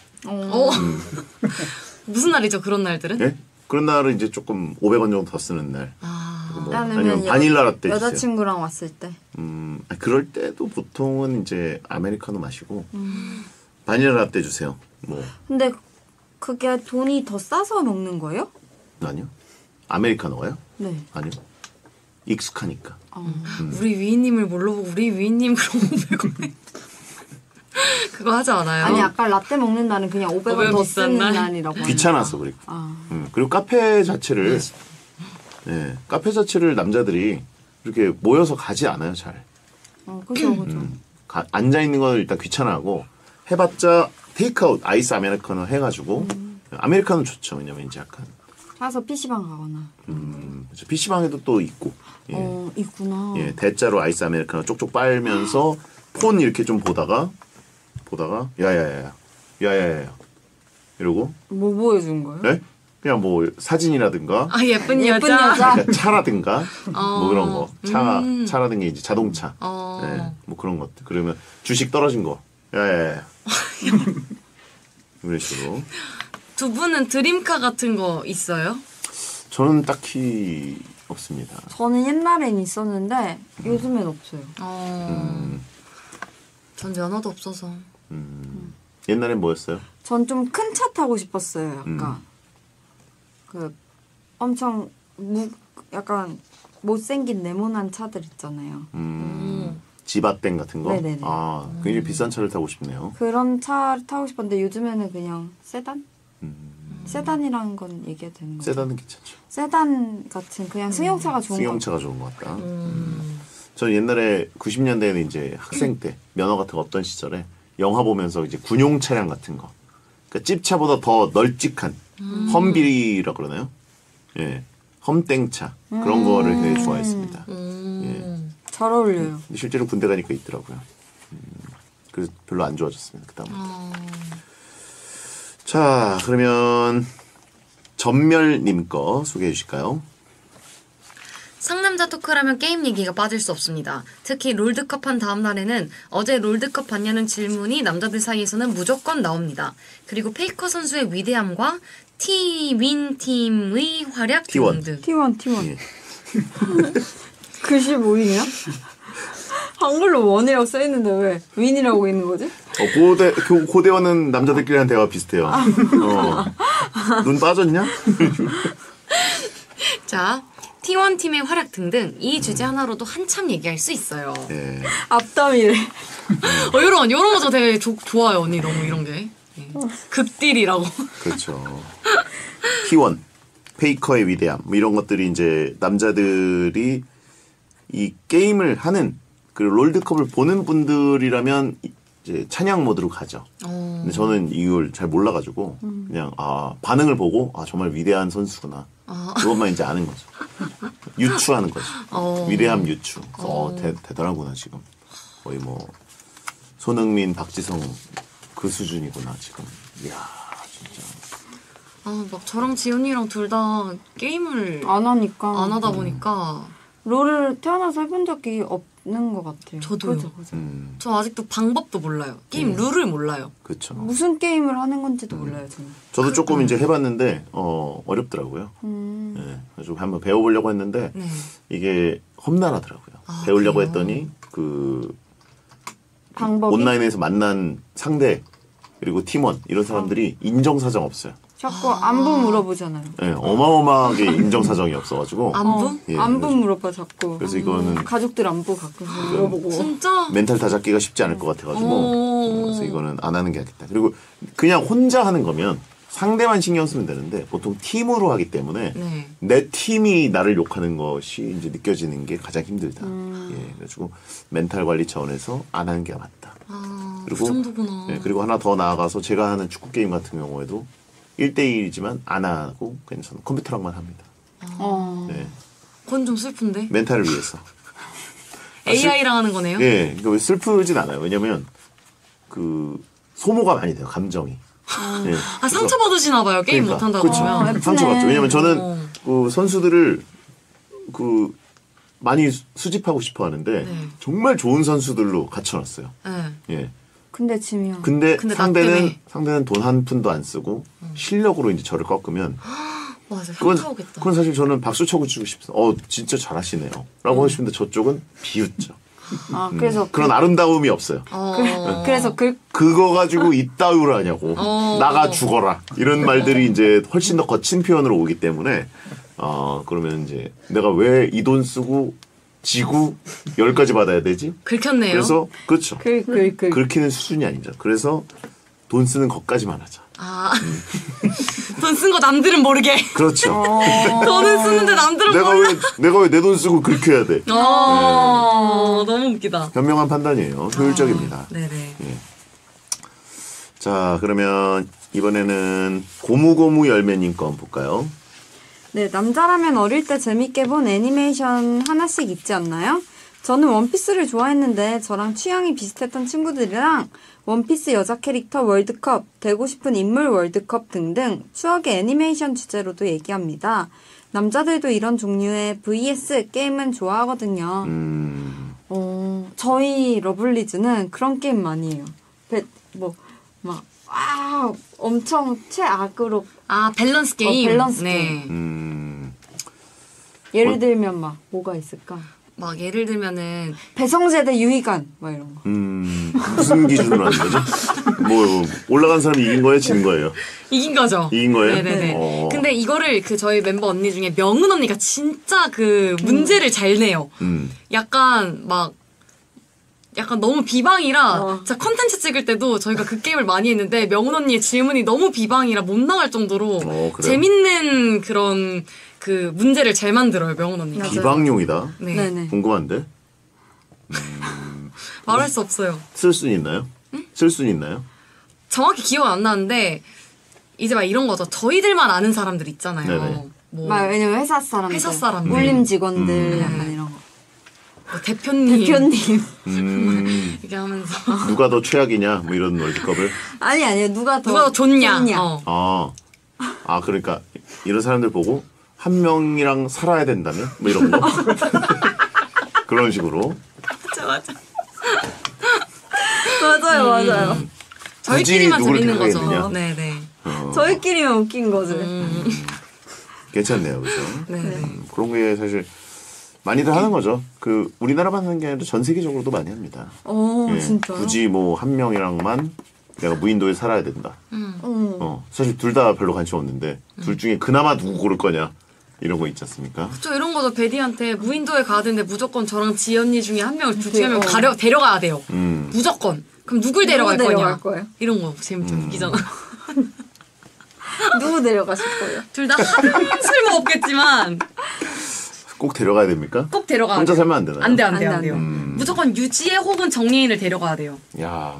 무슨 날이죠, 그런 날들은? 예? 그런 날은 이제 조금 500원 정도 더 쓰는 날. 뭐 아니면 아니면 바닐라 라떼 주세요. 여자친구랑 왔을 때. 그럴 때도 보통은 이제 아메리카노 마시고 바닐라 라떼 주세요. 뭐 근데 그게 돈이 더 싸서 먹는 거예요? 아니요. 아메리카노가요? 네. 아니요. 익숙하니까. 우리 위인님을 뭘로 보고 우리 위인님 그런 500원에 그거 하지 않아요? 아니 아까 라떼 먹는 날은 그냥 500원 더 비싼 쓰는 날? 날이라고. 귀찮아서 그리고. 그리고 카페 자체를 카페 자체를 남자들이 이렇게 모여서 가지 않아요, 잘. 그죠, 그죠. 앉아 있는 건 일단 귀찮아하고 해봤자 테이크아웃 아이스 아메리카노 해가지고 아메리카노 좋죠. 왜냐면 이제 약간 가서 PC방 가거나. PC방에도 또 있고. 있구나. 예, 대자로 아이스 아메리카노 쪽쪽 빨면서 폰 이렇게 좀 보다가 야야야야 이러고 뭐 보여준 거예요? 네? 그냥 뭐 사진이라든가 예쁜 예쁜 여자. 여자. 그러니까 차라든가 뭐 그런 거 차라든가 이제 자동차 뭐 그런 것들 그러면 주식 떨어진 거 야야야 이런 식으로 두 분은 드림카 같은 거 있어요? 저는 딱히 없습니다. 저는 옛날엔 있었는데 요즘엔 없어요. 전 면허도 없어서. 옛날엔 뭐였어요? 전 좀 큰 차 타고 싶었어요. 약간 그 엄청 약간 못생긴 네모난 차들 있잖아요. 지바땡 같은 거? 네네네. 굉장히 비싼 차를 타고 싶네요. 그런 차를 타고 싶었는데 요즘에는 그냥 세단? 세단이라는 건 얘기해도 되는 거죠? 세단은 괜찮죠. 세단 같은 그냥 승용차가 좋은 거 승용차가 좋은 것 같다. 저 옛날에 90년대에는 이제 학생 때 면허 같은 거 없던 시절에 영화 보면서 이제 군용 차량 같은 거, 그러니까 찝차보다 더 널찍한 험비라 그러나요? 예, 험땡차 그런 거를 굉장히 좋아했습니다. 잘 어울려요. 근데 실제로 군대 가니까 있더라고요. 그래서 별로 안 좋아졌습니다. 그다음부터. 자, 그러면 전멸님 거 소개해 주실까요? 상남자 토크라면 게임 얘기가 빠질 수 없습니다. 특히 롤드컵 한 다음 날에는 어제 롤드컵 봤냐는 질문이 남자들 사이에서는 무조건 나옵니다. 그리고 페이커 선수의 위대함과 T-윈팀의 활약 T1. 등등. T1. 예. 글씨 보이냐? 한글로 원이라고 써있는데 왜 윈이라고 있는 거지? 고대원은 남자들끼리 하는 대화 비슷해요. 눈 빠졌냐? 자, T1 팀의 활약 등등 이 주제 하나로도 한참 얘기할 수 있어요. 예. 앞담이래. 요런 거 저 되게 좋아요, 언니. 너무 이런 게. 예. 극딜이라고. 그렇죠. T1, 페이커의 위대함, 뭐 이런 것들이 이제 남자들이 이 게임을 하는 그 롤드컵을 보는 분들이라면 이제 찬양 모드로 가죠. 근데 저는 이걸 잘 몰라가지고 그냥 반응을 보고 정말 위대한 선수구나. 그것만 이제 아는 거죠. 유추하는 거죠. 위대함 유추. 대단하구나 지금. 거의 뭐 손흥민, 박지성 그 수준이구나 지금. 이야 진짜. 막 저랑 지연이랑 둘 다 게임을 안 하니까. 안 하다 보니까 롤을 태어나서 해본 적이 없는 것 같아요. 저도요. 그죠. 저 아직도 방법도 몰라요. 게임 룰을 몰라요. 그렇죠. 무슨 게임을 하는 건지도 몰라요, 저는. 저도 조금 이제 해봤는데 어렵더라고요. 네, 그래서 한번 배워보려고 했는데 네. 이게 험난하더라고요. 배우려고 그래요? 했더니 그 방법이? 온라인에서 만난 상대 그리고 팀원 이런 사람들이 인정사정 없어요. 자꾸 안부 물어보잖아요. 네, 어마어마하게 인정사정이 없어가지고 안부? 예, 안부 물어봐, 자꾸. 그래서 이거는 가족들 안부 가끔 물어보고. 진짜? 멘탈 다잡기가 쉽지 않을 것 같아가지고 그래서 이거는 안 하는 게 낫겠다. 그리고 그냥 혼자 하는 거면 상대만 신경 쓰면 되는데 보통 팀으로 하기 때문에 네. 내 팀이 나를 욕하는 것이 이제 느껴지는 게 가장 힘들다. 예, 그래가지고 멘탈 관리 차원에서 안 하는 게 맞다. 그 정도구나. 예, 그리고 하나 더 나아가서 제가 하는 축구 게임 같은 경우에도 1대1이지만 안 하고 그냥 저는 컴퓨터랑만 합니다. 네, 그건 좀 슬픈데? 멘탈을 위해서. AI랑 하는 거네요? 예, 그러니까 왜 슬프진 않아요. 왜냐면 그 소모가 많이 돼요, 감정이. 예, 상처받으시나 봐요. 게임 그러니까, 못한다고 그렇죠. 하면. 상처받죠. 왜냐면 저는 그 선수들을 그 많이 수집하고 싶어 하는데 네. 정말 좋은 선수들로 갖춰놨어요. 네. 예. 근데 지면. 근데 나 때문에. 상대는 돈 한 푼도 안 쓰고 실력으로 이제 저를 꺾으면 맞아, 현타 오겠다. 그건 사실 저는 박수 쳐주고 싶어요. 진짜 잘하시네요. 라고 하시는데 저쪽은 비웃죠. 그래서. 그런 아름다움이 없어요. 그래서 그거 가지고 이따위로 하냐고. 나가 죽어라. 이런 말들이 이제 훨씬 더 거친 표현으로 오기 때문에, 그러면 이제 내가 왜 이 돈 쓰고 지구 10가지 받아야 되지? 긁혔네요. 그래서, 그렇죠. 긁히는 긁히는 수준이 아니죠. 그래서 돈 쓰는 것까지만 하자. 돈 쓴 거 남들은 모르게. 그렇죠. 돈은 쓰는데 남들은 몰라. 내가 왜 내 돈 쓰고 긁혀야 돼? 너무 웃기다. 현명한 판단이에요. 효율적입니다. 네네. 예. 자, 그러면 이번에는 고무고무 열매님 거 한번 볼까요? 네, 남자라면 어릴 때 재밌게 본 애니메이션 하나씩 있지 않나요? 저는 원피스를 좋아했는데 저랑 취향이 비슷했던 친구들이랑 원피스 여자 캐릭터 월드컵, 되고 싶은 인물 월드컵 등등 추억의 애니메이션 주제로도 얘기합니다. 남자들도 이런 종류의 VS 게임은 좋아하거든요. 저희 러블리즈는 그런 게임 많이 해요. 엄청 최악으로. 밸런스 게임? 밸런스 네. 게임. 예를 들면 뭐가 있을까? 막 예를 들면은 배성재 유희관 이런 거. 무슨 기준으로 하는 거죠? 올라간 사람이 이긴 거예요, 지는 거예요? 이긴 거죠. 이긴 거예요? 네네네. 근데 이거를 저희 멤버 언니 중에 명은 언니가 진짜 문제를 잘 내요. 약간 너무 비방이라 진짜 컨텐츠 찍을 때도 저희가 그 게임을 많이 했는데 명은 언니의 질문이 너무 비방이라 못 나갈 정도로 재밌는 그런 문제를 잘 만들어요, 명은 언니가. 비방용이다? 네. 네네. 궁금한데? 말할 수 없어요. 쓸 수는 있나요? 쓸 수는 있나요? 정확히 기억은 안 나는데 이제 막 이런 거죠. 저희들만 아는 사람들 있잖아요. 네네. 뭐 왜냐면 회사 사람들. 회사 사람들. 울림 직원들 약간 이런 거. 뭐 대표님. 이렇게 하면서. 누가 더 최악이냐 뭐 이런 월드컵을. 아니 누가 더 좋냐. 그러니까 이런 사람들 보고 한 명이랑 살아야 된다면 뭐 이런 거. 그런 식으로. 맞아. 맞아요. 저희끼리만 누구를 재밌는 거죠. 택하겠느냐. 네네. 저희끼리만 웃긴 거지. 괜찮네요, 그죠? 네. 그런 게 사실 많이들 하는 거죠. 그 우리나라만 하는 게 아니라 전 세계적으로도 많이 합니다. 진짜요? 굳이 뭐 한 명이랑만 내가 무인도에 살아야 된다. 사실 둘 다 별로 관심 없는데 둘 중에 그나마 누구 고를 거냐 이런 거 있지 않습니까? 저 이런 거죠. 베디한테 무인도에 가야 되는데 무조건 저랑 지연이 중에 한 명을 둘 중에 한 명 데려가야 돼요. 무조건. 그럼 누굴 데려갈 거냐? 이런 거 재밌죠. 웃기잖아. 누구 데려가실 거예요? 둘 다 하등 쓸모 없겠지만 꼭 데려가야 됩니까? 꼭 데려가야 혼자 돼요. 살면 안 되나요? 안 돼요. 무조건 유지혜 혹은 정예인을 데려가야 돼요. 야.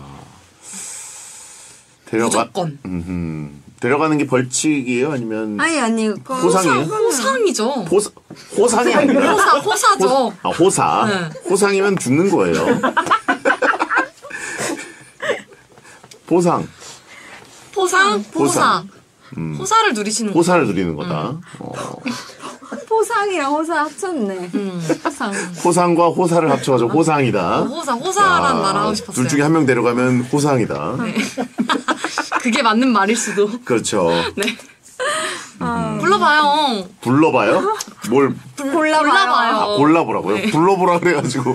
무조건. 데려가는 게 벌칙이에요? 아니면 아니 호상이에요? 호상이죠. 호상이 아니라 호사죠. 호사. 네. 호상이면 죽는 거예요. 포상. 호사. 호사를 누리시는 거죠. 호사를 누리는 거다. 포상이랑 호사 합쳤네. 호상. 호상과 호사를 합쳐가지고 호상이다. 호사란 말 하고 싶었어요. 둘 중에 한 명 데려가면 호상이다. 네. 그게 맞는 말일 수도. 그렇죠. 네. 불러봐요. 불러봐요? 뭘 골라봐요. 골라보라고요? 네. 불러보라 그래가지고.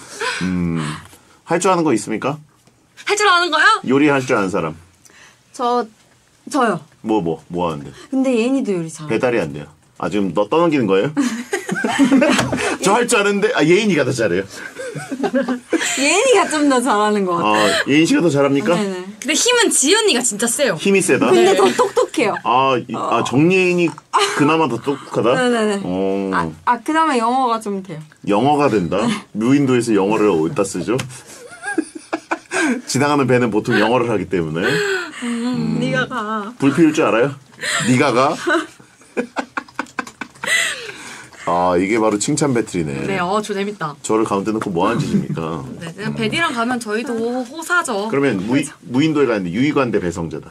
할 줄 아는 거 있습니까? 할 줄 아는 거요? 요리할 줄 아는 사람. 저요. 뭐 하는데? 근데 예인이도 요리 잘해. 배달이 안 돼요. 지금 너 떠넘기는 거예요? 저 할 줄 아는데 예인이가 더 잘해요. 예인이가 좀 더 잘하는 것 같아요. 예인 씨가 더 잘합니까? 네네. 근데 힘은 지연이가 진짜 세요. 힘이 세다. 근데 더 똑똑해요. 정예인이 그나마 더 똑똑하다. 네네네. 그다음에 영어가 좀 돼요. 영어가 된다. 무인도에서 영어를 어디다 쓰죠? 지나가는 배는 보통 영어를 하기 때문에. 네가 가. 불 피울 줄 알아요? 네가 가? 이게 바로 칭찬 배틀이네. 네, 저 재밌다. 저를 가운데 놓고 뭐 하는 짓입니까? 네, 그냥 베디랑 가면 저희도 호사죠. 그러면 무인도에 가는데 유이관대 배성재다.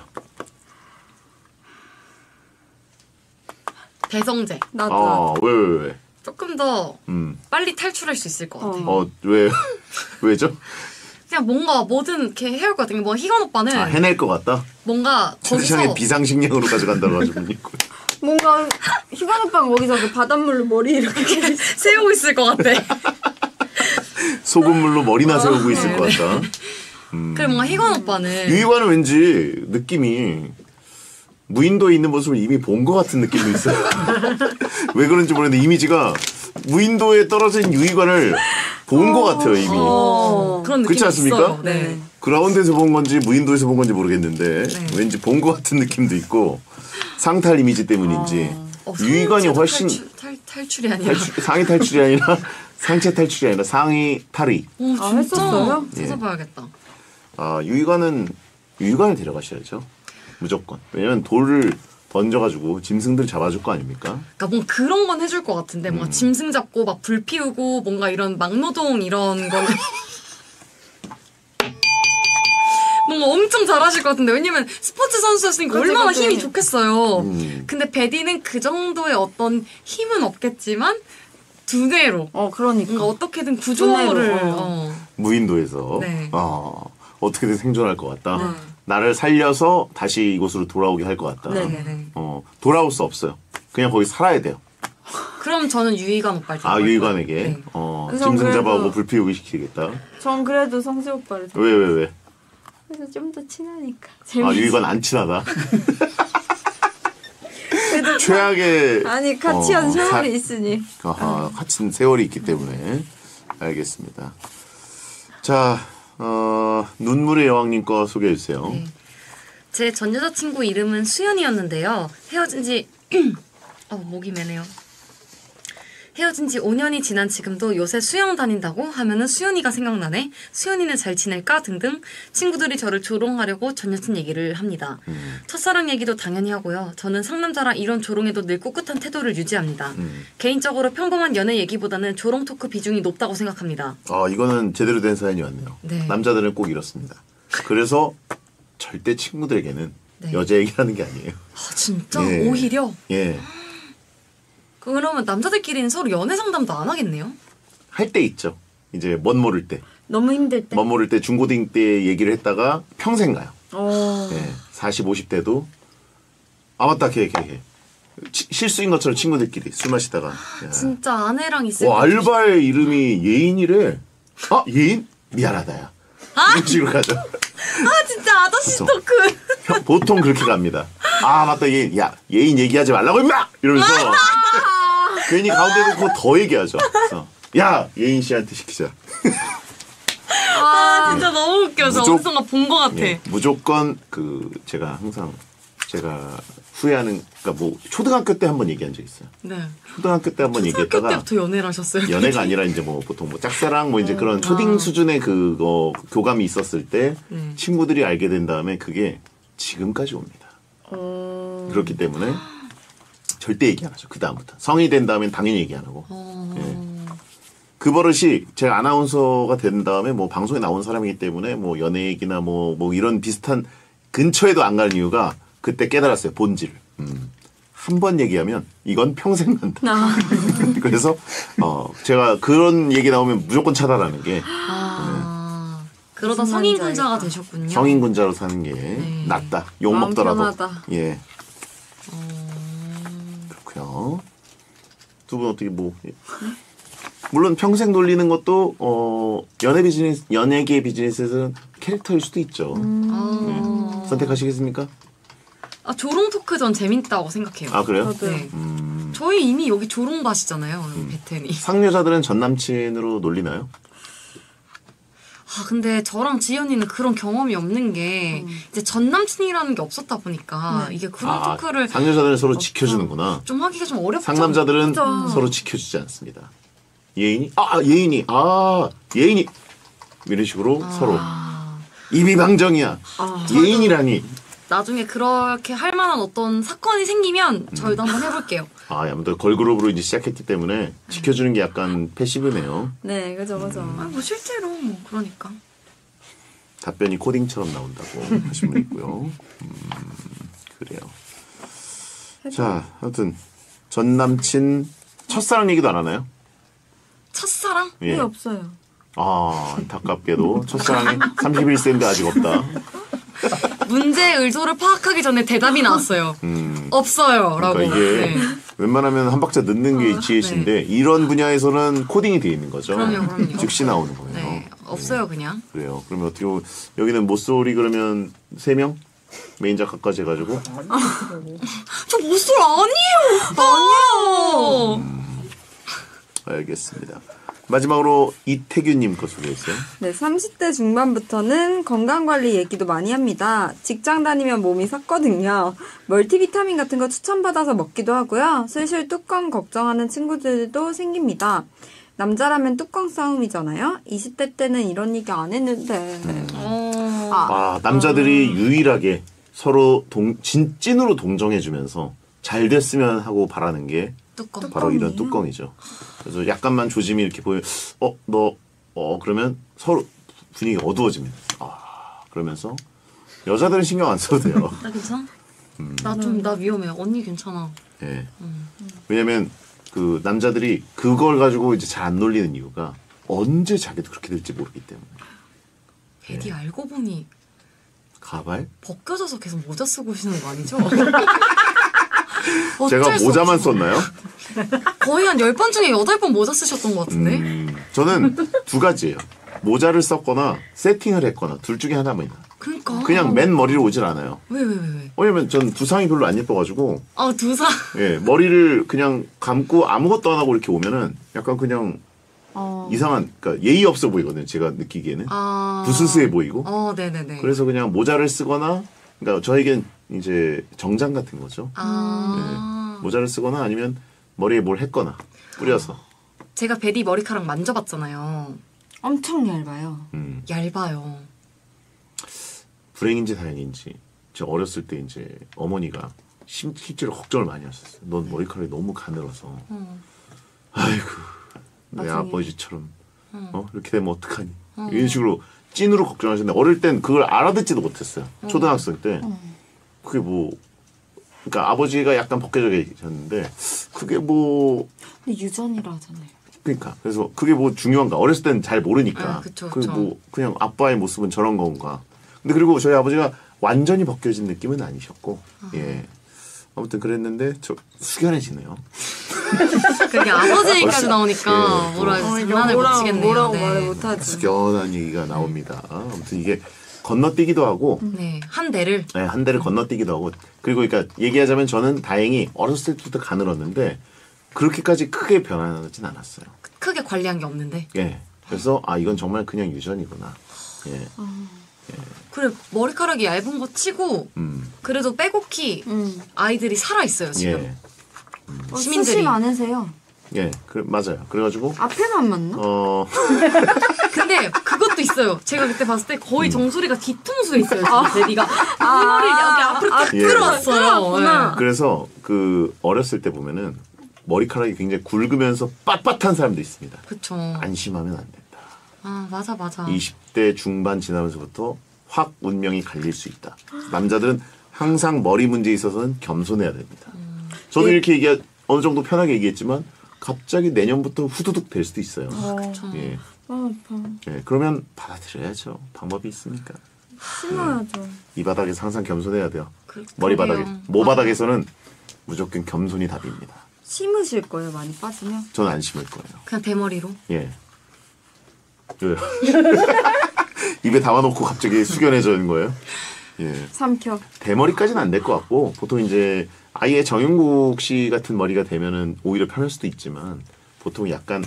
배성재. 나도. 왜? 조금 더 빨리 탈출할 수 있을 것 같아요. 왜죠? 그냥 뭔가 뭐든 이렇게 해올 것 같아요. 뭐 희건 오빠는 해낼 것 같다? 뭔가 세상에 거기서 비상식량으로 가져간다고 가지고 뭔가 희관 오빠가 거기서 그 바닷물로 머리 이렇게 세우고 있을 것 같아. 소금물로 머리나 세우고 있을 것 같다. 그리고 뭔가 희건 오빠는 유이관은 왠지 느낌이 무인도에 있는 모습을 이미 본 것 같은 느낌도 있어요. 왜 그런지 모르겠는데 이미지가 무인도에 떨어진 유이관을 본 것 같아요 이미. 그런 느낌이 그렇지 않습니까? 있어요. 네. 그라운드에서 본 건지 무인도에서 본 건지 모르겠는데 왠지 본 것 같은 느낌도 있고 상탈 이미지 때문인지 유이관이 훨씬 탈출이 아니라 상위 탈출이 아니라 상체 탈출이 아니라 상위 탈의. 했었어요? 찾아봐야겠다. 유이관을 데려가셔야죠. 무조건. 왜냐면 돌을 던져가지고 짐승들 잡아줄 거 아닙니까? 그러니까 뭔가 그런 건 해줄 것 같은데 뭔가 짐승 잡고 막 불 피우고 뭔가 이런 막노동 이런 거는 뭔가 엄청 잘하실 것 같은데 왜냐면 스포츠 선수였으니까 얼마나 힘이 좋겠어요. 근데 베디는 그 정도의 어떤 힘은 없겠지만 두뇌로 그러니까 뭔가 어떻게든 구조를 무인도에서 네. 어떻게든 생존할 것 같다. 나를 살려서 다시 이곳으로 돌아오게 할 것 같다. 네네네. 돌아올 수 없어요. 그냥 거기 살아야 돼요. 그럼 저는 유이관 오빠를 유이관에게 네. 짐승 잡아오고 불 피우기 시키겠다. 전 그래도 성수 오빠를 왜? 그래서 좀 더 친하니까. 유이관 안 친하다. 최악의 아니 같이 한 세월이 있으니. 같은 세월이 있기 때문에 알겠습니다. 자, 눈물의 여왕님 거 소개해 주세요. 네. 제 전 여자친구 이름은 수연이었는데요. 헤어진 지 목이 메네요. 헤어진 지 5년이 지난 지금도 요새 수영 다닌다고 하면은 수연이가 생각나네. 수연이는 잘 지낼까? 등등 친구들이 저를 조롱하려고 전 여친 얘기를 합니다. 첫사랑 얘기도 당연히 하고요. 저는 상남자라 이런 조롱에도 늘 꿋꿋한 태도를 유지합니다. 개인적으로 평범한 연애 얘기보다는 조롱 토크 비중이 높다고 생각합니다. 이거는 제대로 된 사연이 왔네요. 네. 남자들은 꼭 이렇습니다. 그래서 절대 친구들에게는 네. 여자 얘기하는 게 아니에요. 진짜? 예. 오히려? 예. 그러면 남자들끼리는 서로 연애 상담도 안 하겠네요? 할 때 있죠. 이제 멋 모를 때. 너무 힘들 때. 멋 모를 때 중고등 때 얘기를 했다가 평생 가요. 예. 40, 50대도 맞다 걔. 실수인 것처럼 친구들끼리 술 마시다가. 야. 진짜 아내랑 있을 때 알바의 이름이 예인이래. 예인? 미안하다 야. 이런 식으로 가죠. 진짜 아저씨 보통. 토크. 보통 그렇게 갑니다. 맞다 예인. 야 예인 얘기하지 말라고 임마! 이러면서 괜히 가운데 놓고 더 얘기하죠. 그래서, 야 예인 씨한테 시키자. 진짜 너무 웃겨. 저 무조- 어느 순간 본 것 같아. 예, 무조건 제가 항상 제가 후회하는 그러니까 뭐 초등학교 때 한번 얘기한 적 있어요. 네. 초등학교 때 한번 초등학교 얘기했다가 때부터 연애를 하셨어요? 연애가 아니라 이제 뭐 보통 뭐 짝사랑 뭐 이제 그런 초딩 수준의 그거 교감이 있었을 때 친구들이 알게 된 다음에 그게 지금까지 옵니다. 그렇기 때문에 절대 얘기 안 하죠. 그 다음부터 성인이 된 다음엔 당연히 얘기 안 하고. 예. 그 버릇이 제가 아나운서가 된 다음에 뭐 방송에 나온 사람이기 때문에 뭐 연애 얘기나 뭐 이런 비슷한 근처에도 안 가는 이유가 그때 깨달았어요. 본질을. 한 번 얘기하면 이건 평생 간다. 그래서 제가 그런 얘기 나오면 무조건 차단하는 게 그러다 무슨 성인군자가 말인지 되셨군요. 성인군자로 사는 게 낫다. 욕 마음 먹더라도. 편하다. 예. 그렇고요. 두 분 어떻게 물론 평생 돌리는 것도 연예계 비즈니스에서는 캐릭터일 수도 있죠. 선택하시겠습니까? 조롱 토크 전 재밌다고 생각해요. 그래요? 네. 저희 이미 여기 조롱밭이잖아요. 여기 베텐이. 상여자들은 전 남친으로 놀리나요? 근데 저랑 지연이는 그런 경험이 없는 게 이제 전 남친이라는 게 없었다 보니까 이게 그런 토크를 상여자들은 서로 지켜주는구나. 좀 하기가 좀 어렵죠. 상남자들은 서로 지켜주지 않습니다. 예인이 예인이 이런 식으로 서로 입이 방정이야. 예인이라니. 나중에 그렇게 할 만한 어떤 사건이 생기면 저희도 한번 해볼게요. 아무튼 걸그룹으로 이제 시작했기 때문에 지켜주는 게 약간 패시브네요. 네, 그죠. 뭐 실제로 뭐 그러니까. 답변이 코딩처럼 나온다고 하신 분 있고요. 그래요. 자, 아무튼 전 남친 첫사랑 얘기도 안 하나요? 첫사랑? 예. 없어요. 안타깝게도 첫사랑이 31세인데 아직 없다. 문제의 의도를 파악하기 전에 대답이 나왔어요. 없어요. 라고. 그러니까 이게 네. 웬만하면 한 박자 늦는 게 지혜신데 이런 분야에서는 코딩이 되어 있는 거죠. 그럼요. 즉시 나오는 거예요. 네. 없어요, 그냥. 그래요. 그러면 어떻게 보면 여기는 모쏠이 그러면 3명? 메인 작가까지 해가지고 저 모쏠 아니에요! 알겠습니다. 마지막으로 이태규님 거 소개했어요. 네, 30대 중반부터는 건강관리 얘기도 많이 합니다. 직장 다니면 몸이 삭거든요. 멀티비타민 같은 거 추천받아서 먹기도 하고요. 슬슬 뚜껑 걱정하는 친구들도 생깁니다. 남자라면 뚜껑 싸움이잖아요. 20대 때는 이런 얘기 안 했는데. 남자들이 유일하게 서로 찐으로 동정해주면서 잘 됐으면 하고 바라는 게 뚜껑. 바로 이런 뚜껑이죠. 그래서 약간만 조짐이 이렇게 보여. 그러면 서로 분위기 어두워집니다. 그러면서 여자들은 신경 안 써도 돼요. 나 괜찮아? 나 위험해. 언니 괜찮아. 예. 왜냐면 그 남자들이 그걸 가지고 이제 잘 안 놀리는 이유가 언제 자기도 그렇게 될지 모르기 때문에. 베디 알고 보니 가발? 벗겨져서 계속 모자 쓰고 오시는 거 아니죠? 제가 모자만 썼나요? 거의 한 10번 중에 8번 모자 쓰셨던 것 같은데? 저는 두 가지예요. 모자를 썼거나 세팅을 했거나 둘 중에 하나입니다. 그러니까. 그냥 맨 머리로 오질 않아요. 왜? 왜냐면 전 두상이 별로 안 예뻐가지고 두상. 예, 머리를 그냥 감고 아무것도 안 하고 이렇게 오면은 약간 그냥 이상한, 그러니까 예의 없어 보이거든요. 제가 느끼기에는 부스스해 보이고. 네네네. 그래서 그냥 모자를 쓰거나, 그러니까 저에겐 이제 정장 같은 거죠. 예, 모자를 쓰거나 아니면 머리에 뭘 했거나 뿌려서. 제가 베디 머리카락 만져봤잖아요. 엄청 얇아요. 얇아요. 불행인지 다행인지 저 어렸을 때 이제 어머니가 실제로 걱정을 많이 하셨어요. 넌 머리카락이 너무 가늘어서 아이고 내 나중에. 아버지처럼 이렇게 되면 어떡하니 이런 식으로 찐으로 걱정하셨는데 어릴 땐 그걸 알아듣지도 못했어요. 초등학생 때 그게 뭐 그러니까 아버지가 약간 벗겨져 계셨는데 그게 뭐 근데 유전이라 하잖아요. 그러니까 그래서 그게 뭐 중요한가 어렸을 땐 잘 모르니까 그쵸, 그게 그쵸. 뭐 그냥 아빠의 모습은 저런 건가 근데 그리고 저희 아버지가 완전히 벗겨진 느낌은 아니셨고 예 아무튼 그랬는데 저 숙연해지네요. 그게 아버지까지 나오니까 예, 뭐라 또. 장난을 못 치겠네요. 뭐라고 네. 말을 못하지. 숙연한 얘기가 나옵니다. 아무튼 이게 건너뛰기도 하고 네, 한 대를 네, 한 대를 건너뛰기도 하고 그리고 그러니까 얘기하자면 저는 다행히 어렸을 때부터 가늘었는데 그렇게까지 크게 변하진 않았어요. 크게 관리한 게 없는데. 예. 그래서 아 이건 정말 그냥 유전이구나. 예. 그래 머리카락이 얇은 거 치고 그래도 빼곡히 아이들이 살아 있어요 지금. 예. 시민들이. 숱이 많으세요. 예. 맞아요. 그래가지고 앞에만 맞나? 근데 그것도 있어요. 제가 그때 봤을 때 거의 정수리가 뒤통수에 있어요. 지금 베디가 이거를 여기 앞으로 딱 예. 들어왔어요. 네. 그래서 그 어렸을 때 보면은 머리카락이 굉장히 굵으면서 빳빳한 사람도 있습니다. 그쵸. 안심하면 안 된다. 아 맞아. 20대 중반 지나면서부터 확 운명이 갈릴 수 있다. 남자들은 항상 머리 문제에 있어서는 겸손해야 됩니다. 저도 이렇게 어느 정도 편하게 얘기했지만 갑자기 내년부터 후두둑 될 수도 있어요. 예. 예. 그러면 받아들여야죠. 방법이 있습니까? 심어야죠. 이 바닥에서 항상 겸손해야 돼요. 그러게요. 머리 바닥에. 모 바닥에서는 무조건 겸손이 답입니다. 심으실 거예요, 많이 빠지면? 저는 안 심을 거예요. 그냥 대머리로. 예. 왜? 입에 담아놓고 갑자기 숙연해지는 거예요? 예. 삼켜. 대머리까지는 안 될 것 같고 보통 이제 아예 정윤국 씨 같은 머리가 되면은 오히려 편할 수도 있지만 보통 약간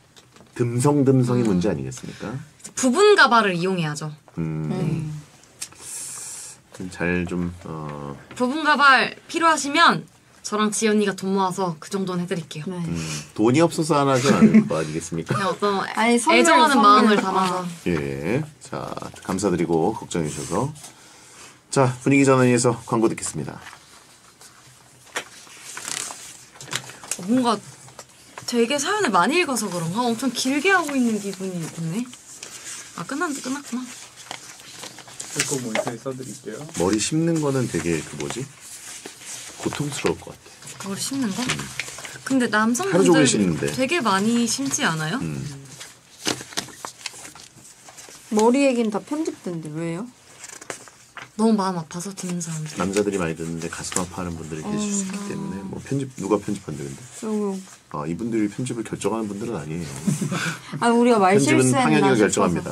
듬성듬성이 문제 아니겠습니까? 부분 가발을 이용해야죠. 잘좀 부분 가발 필요하시면 저랑 지연이가 돈 모아서 그 정도는 해드릴게요. 네. 돈이 없어서 안 하지 않을 거 아니겠습니까? 그냥 어떤 아니, 선물, 애정하는 선물. 마음을 담아서. 예. 자, 감사드리고 걱정해 주셔서 자, 분위기 전환위해서 광고 듣겠습니다. 뭔가 되게 사연을 많이 읽어서 그런가 엄청 길게 하고 있는 기분이 드네. 아 끝났구나. 그 모니터에 써드릴게요. 머리 심는 거는 되게 그 뭐지? 고통스러울 것 같아. 그걸 심는 거? 근데 하루 종일 남성분들 심는데. 되게 많이 심지 않아요? 머리 얘기는 다 편집된대. 왜요? 너무 마음 아파서 듣는 사람들. 남자들이 많이 듣는데 가슴 아파하는 분들이 계실 수 있기 때문에 뭐 누가 편집한다는데? 아 이분들이 편집을 결정하는 분들은 아니에요. 아, 우리가 말 편집은 실수했나 황현이가 싶어서. 결정합니다.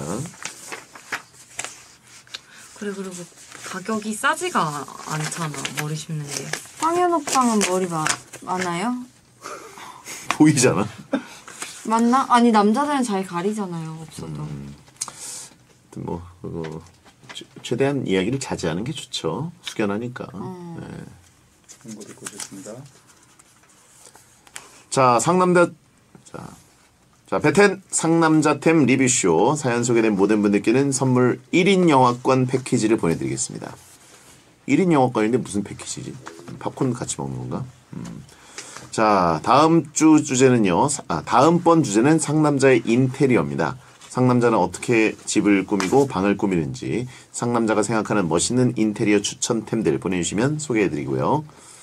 그리고 가격이 싸지가 않잖아 머리 심는 게. 황현 오빠는 머리 많아요? 보이잖아. 맞나? 아니, 남자들은 잘 가리잖아요, 없어도. 뭐 그거 최대한 이야기를 자제하는 게 좋죠. 숙연하니까. 네. 광고 듣고 오겠습니다. 자 상남자 자 베텐 상남자템 리뷰쇼 사연 소개된 모든 분들께는 선물 1인 영화권 패키지를 보내드리겠습니다. 1인 영화권인데 무슨 패키지지? 팝콘 같이 먹는 건가? 자 다음번 주제는 상남자의 인테리어입니다. 상남자는 어떻게 집을 꾸미고 방을 꾸미는지 상남자가 생각하는 멋있는 인테리어 추천템들 보내주시면 소개해드리고요.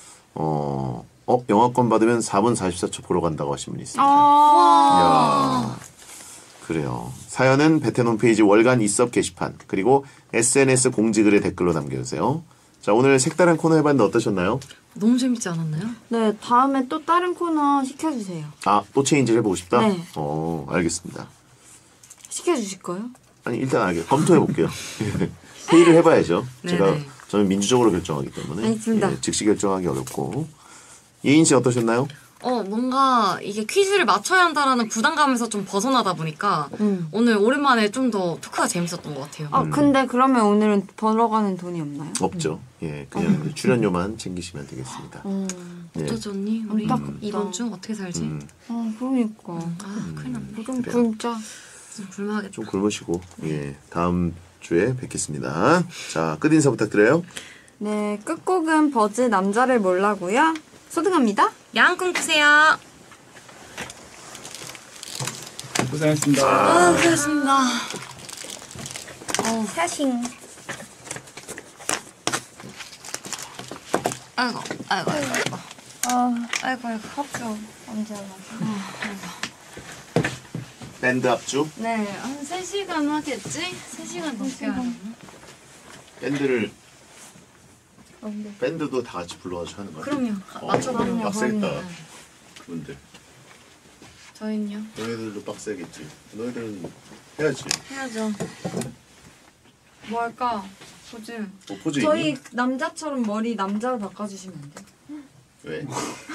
영화권 받으면 4분 44초 보러 간다고 하신 분이 있습니다. 이야, 그래요. 사연은 베텐 홈페이지 월간 이섭 게시판 그리고 SNS 공지글에 댓글로 남겨주세요. 자 오늘 색다른 코너 해봤는데 어떠셨나요? 너무 재밌지 않았나요? 네, 다음에 또 다른 코너 시켜주세요. 아 또 체인지를 해보고 싶다? 네. 알겠습니다. 시켜주실 거예요? 아니 일단 검토해볼게요. 회의를 해봐야죠. 네네. 저는 민주적으로 결정하기 때문에 알겠습니다. 즉시 결정하기 어렵고 예인 씨 어떠셨나요? 뭔가 이게 퀴즈를 맞춰야 한다라는 부담감에서 좀 벗어나다 보니까 오늘 오랜만에 좀 더 토크가 재밌었던 것 같아요. 근데 그러면 오늘은 벌어가는 돈이 없나요? 없죠. 예, 그냥 출연료만 챙기시면 되겠습니다. 예. 어쩌지 언니? 우리 안타깝다. 이번 주 어떻게 살지? 그러니까. 큰일 났네. 좀 그래요. 굶자. 좀 굶어야겠다. 좀 굶으시고 예, 다음 주에 뵙겠습니다. 자, 끝 인사 부탁드려요. 네, 끝곡은 버즈 남자를 몰라고요. 소등합니다. 야한 꿈 꾸세요. 고생하셨습니다. 고맙습니다. 사싱. 아이고. 아이고. 합주 언제 하나? 밴드 합주. 네, 한 3시간 하겠지? 3시간 넘게 하려나? 밴드도 다 같이 불러가지고 하는 거야. 그럼요. 맞춰보려고. 빡세겠다. 그분들. 저희는요? 너희들도 빡세겠지. 너희들은 해야지. 해야죠. 뭐 할까? 포즈. 뭐 포즈 저희 있니? 남자처럼 머리 남자로 바꿔주시면 안 돼요? 왜?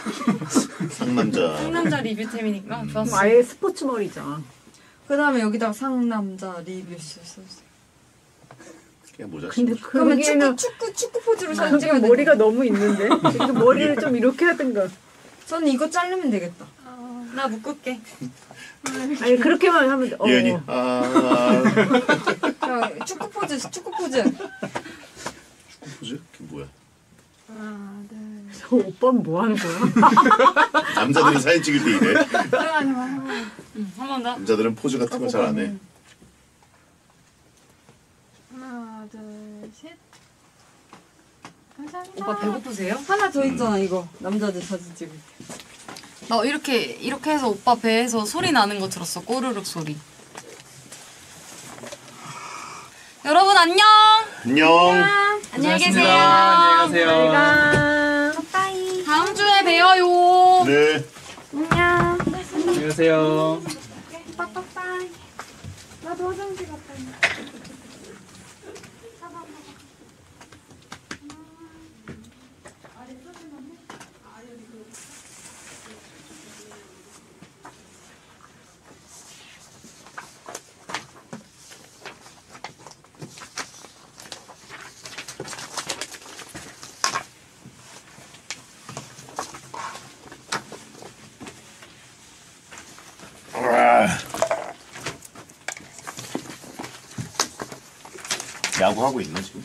상남자. 상남자 리뷰템이니까 좋았어. 아예 스포츠 머리죠. 그 다음에 여기다가 상남자 리뷰 써주세요. 그냥 모자 근데 쓰고. 그러면 그러기에는 축구 포즈로 사진 찍어야 지금 돼. 머리가 너무 있는데 지금 머리를 좀 이렇게 하든가. 저는 이거 자르면 되겠다. 나 묶을게. 아니 그렇게만 하면 돼. 예은이. 자, 축구 포즈. 축구 포즈? 그게 뭐야? 저 오빠는 뭐 하는 거야? 남자들은 사진 찍을 때 이래. 한 번 더. 남자들은 포즈 같은 거 잘 안 해. 하나, 둘, 셋. 감사합니다. 오빠 배고프세요? 하나 더 있잖아, 이거. 남자들 사진 찍을 때. 나 이렇게 해서 오빠 배에서 소리 나는 거 들었어. 꼬르륵 소리. 여러분 안녕. 안녕. 안녕히 계세요. 안녕히 가세요. 빠이. 다음 주에 봬요. 네. 안녕. 안녕히 가세요. 빠빠빠이. 나도 화장실 갔다 올게. 야구하고 있나 지금?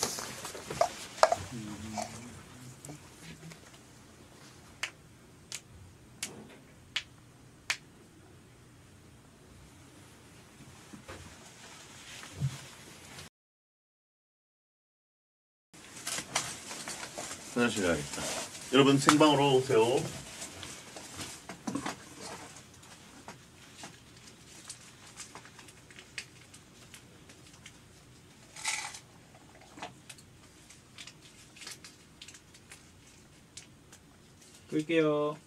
화장실 가야겠다. 여러분 생방으로 오세요. 끌게요.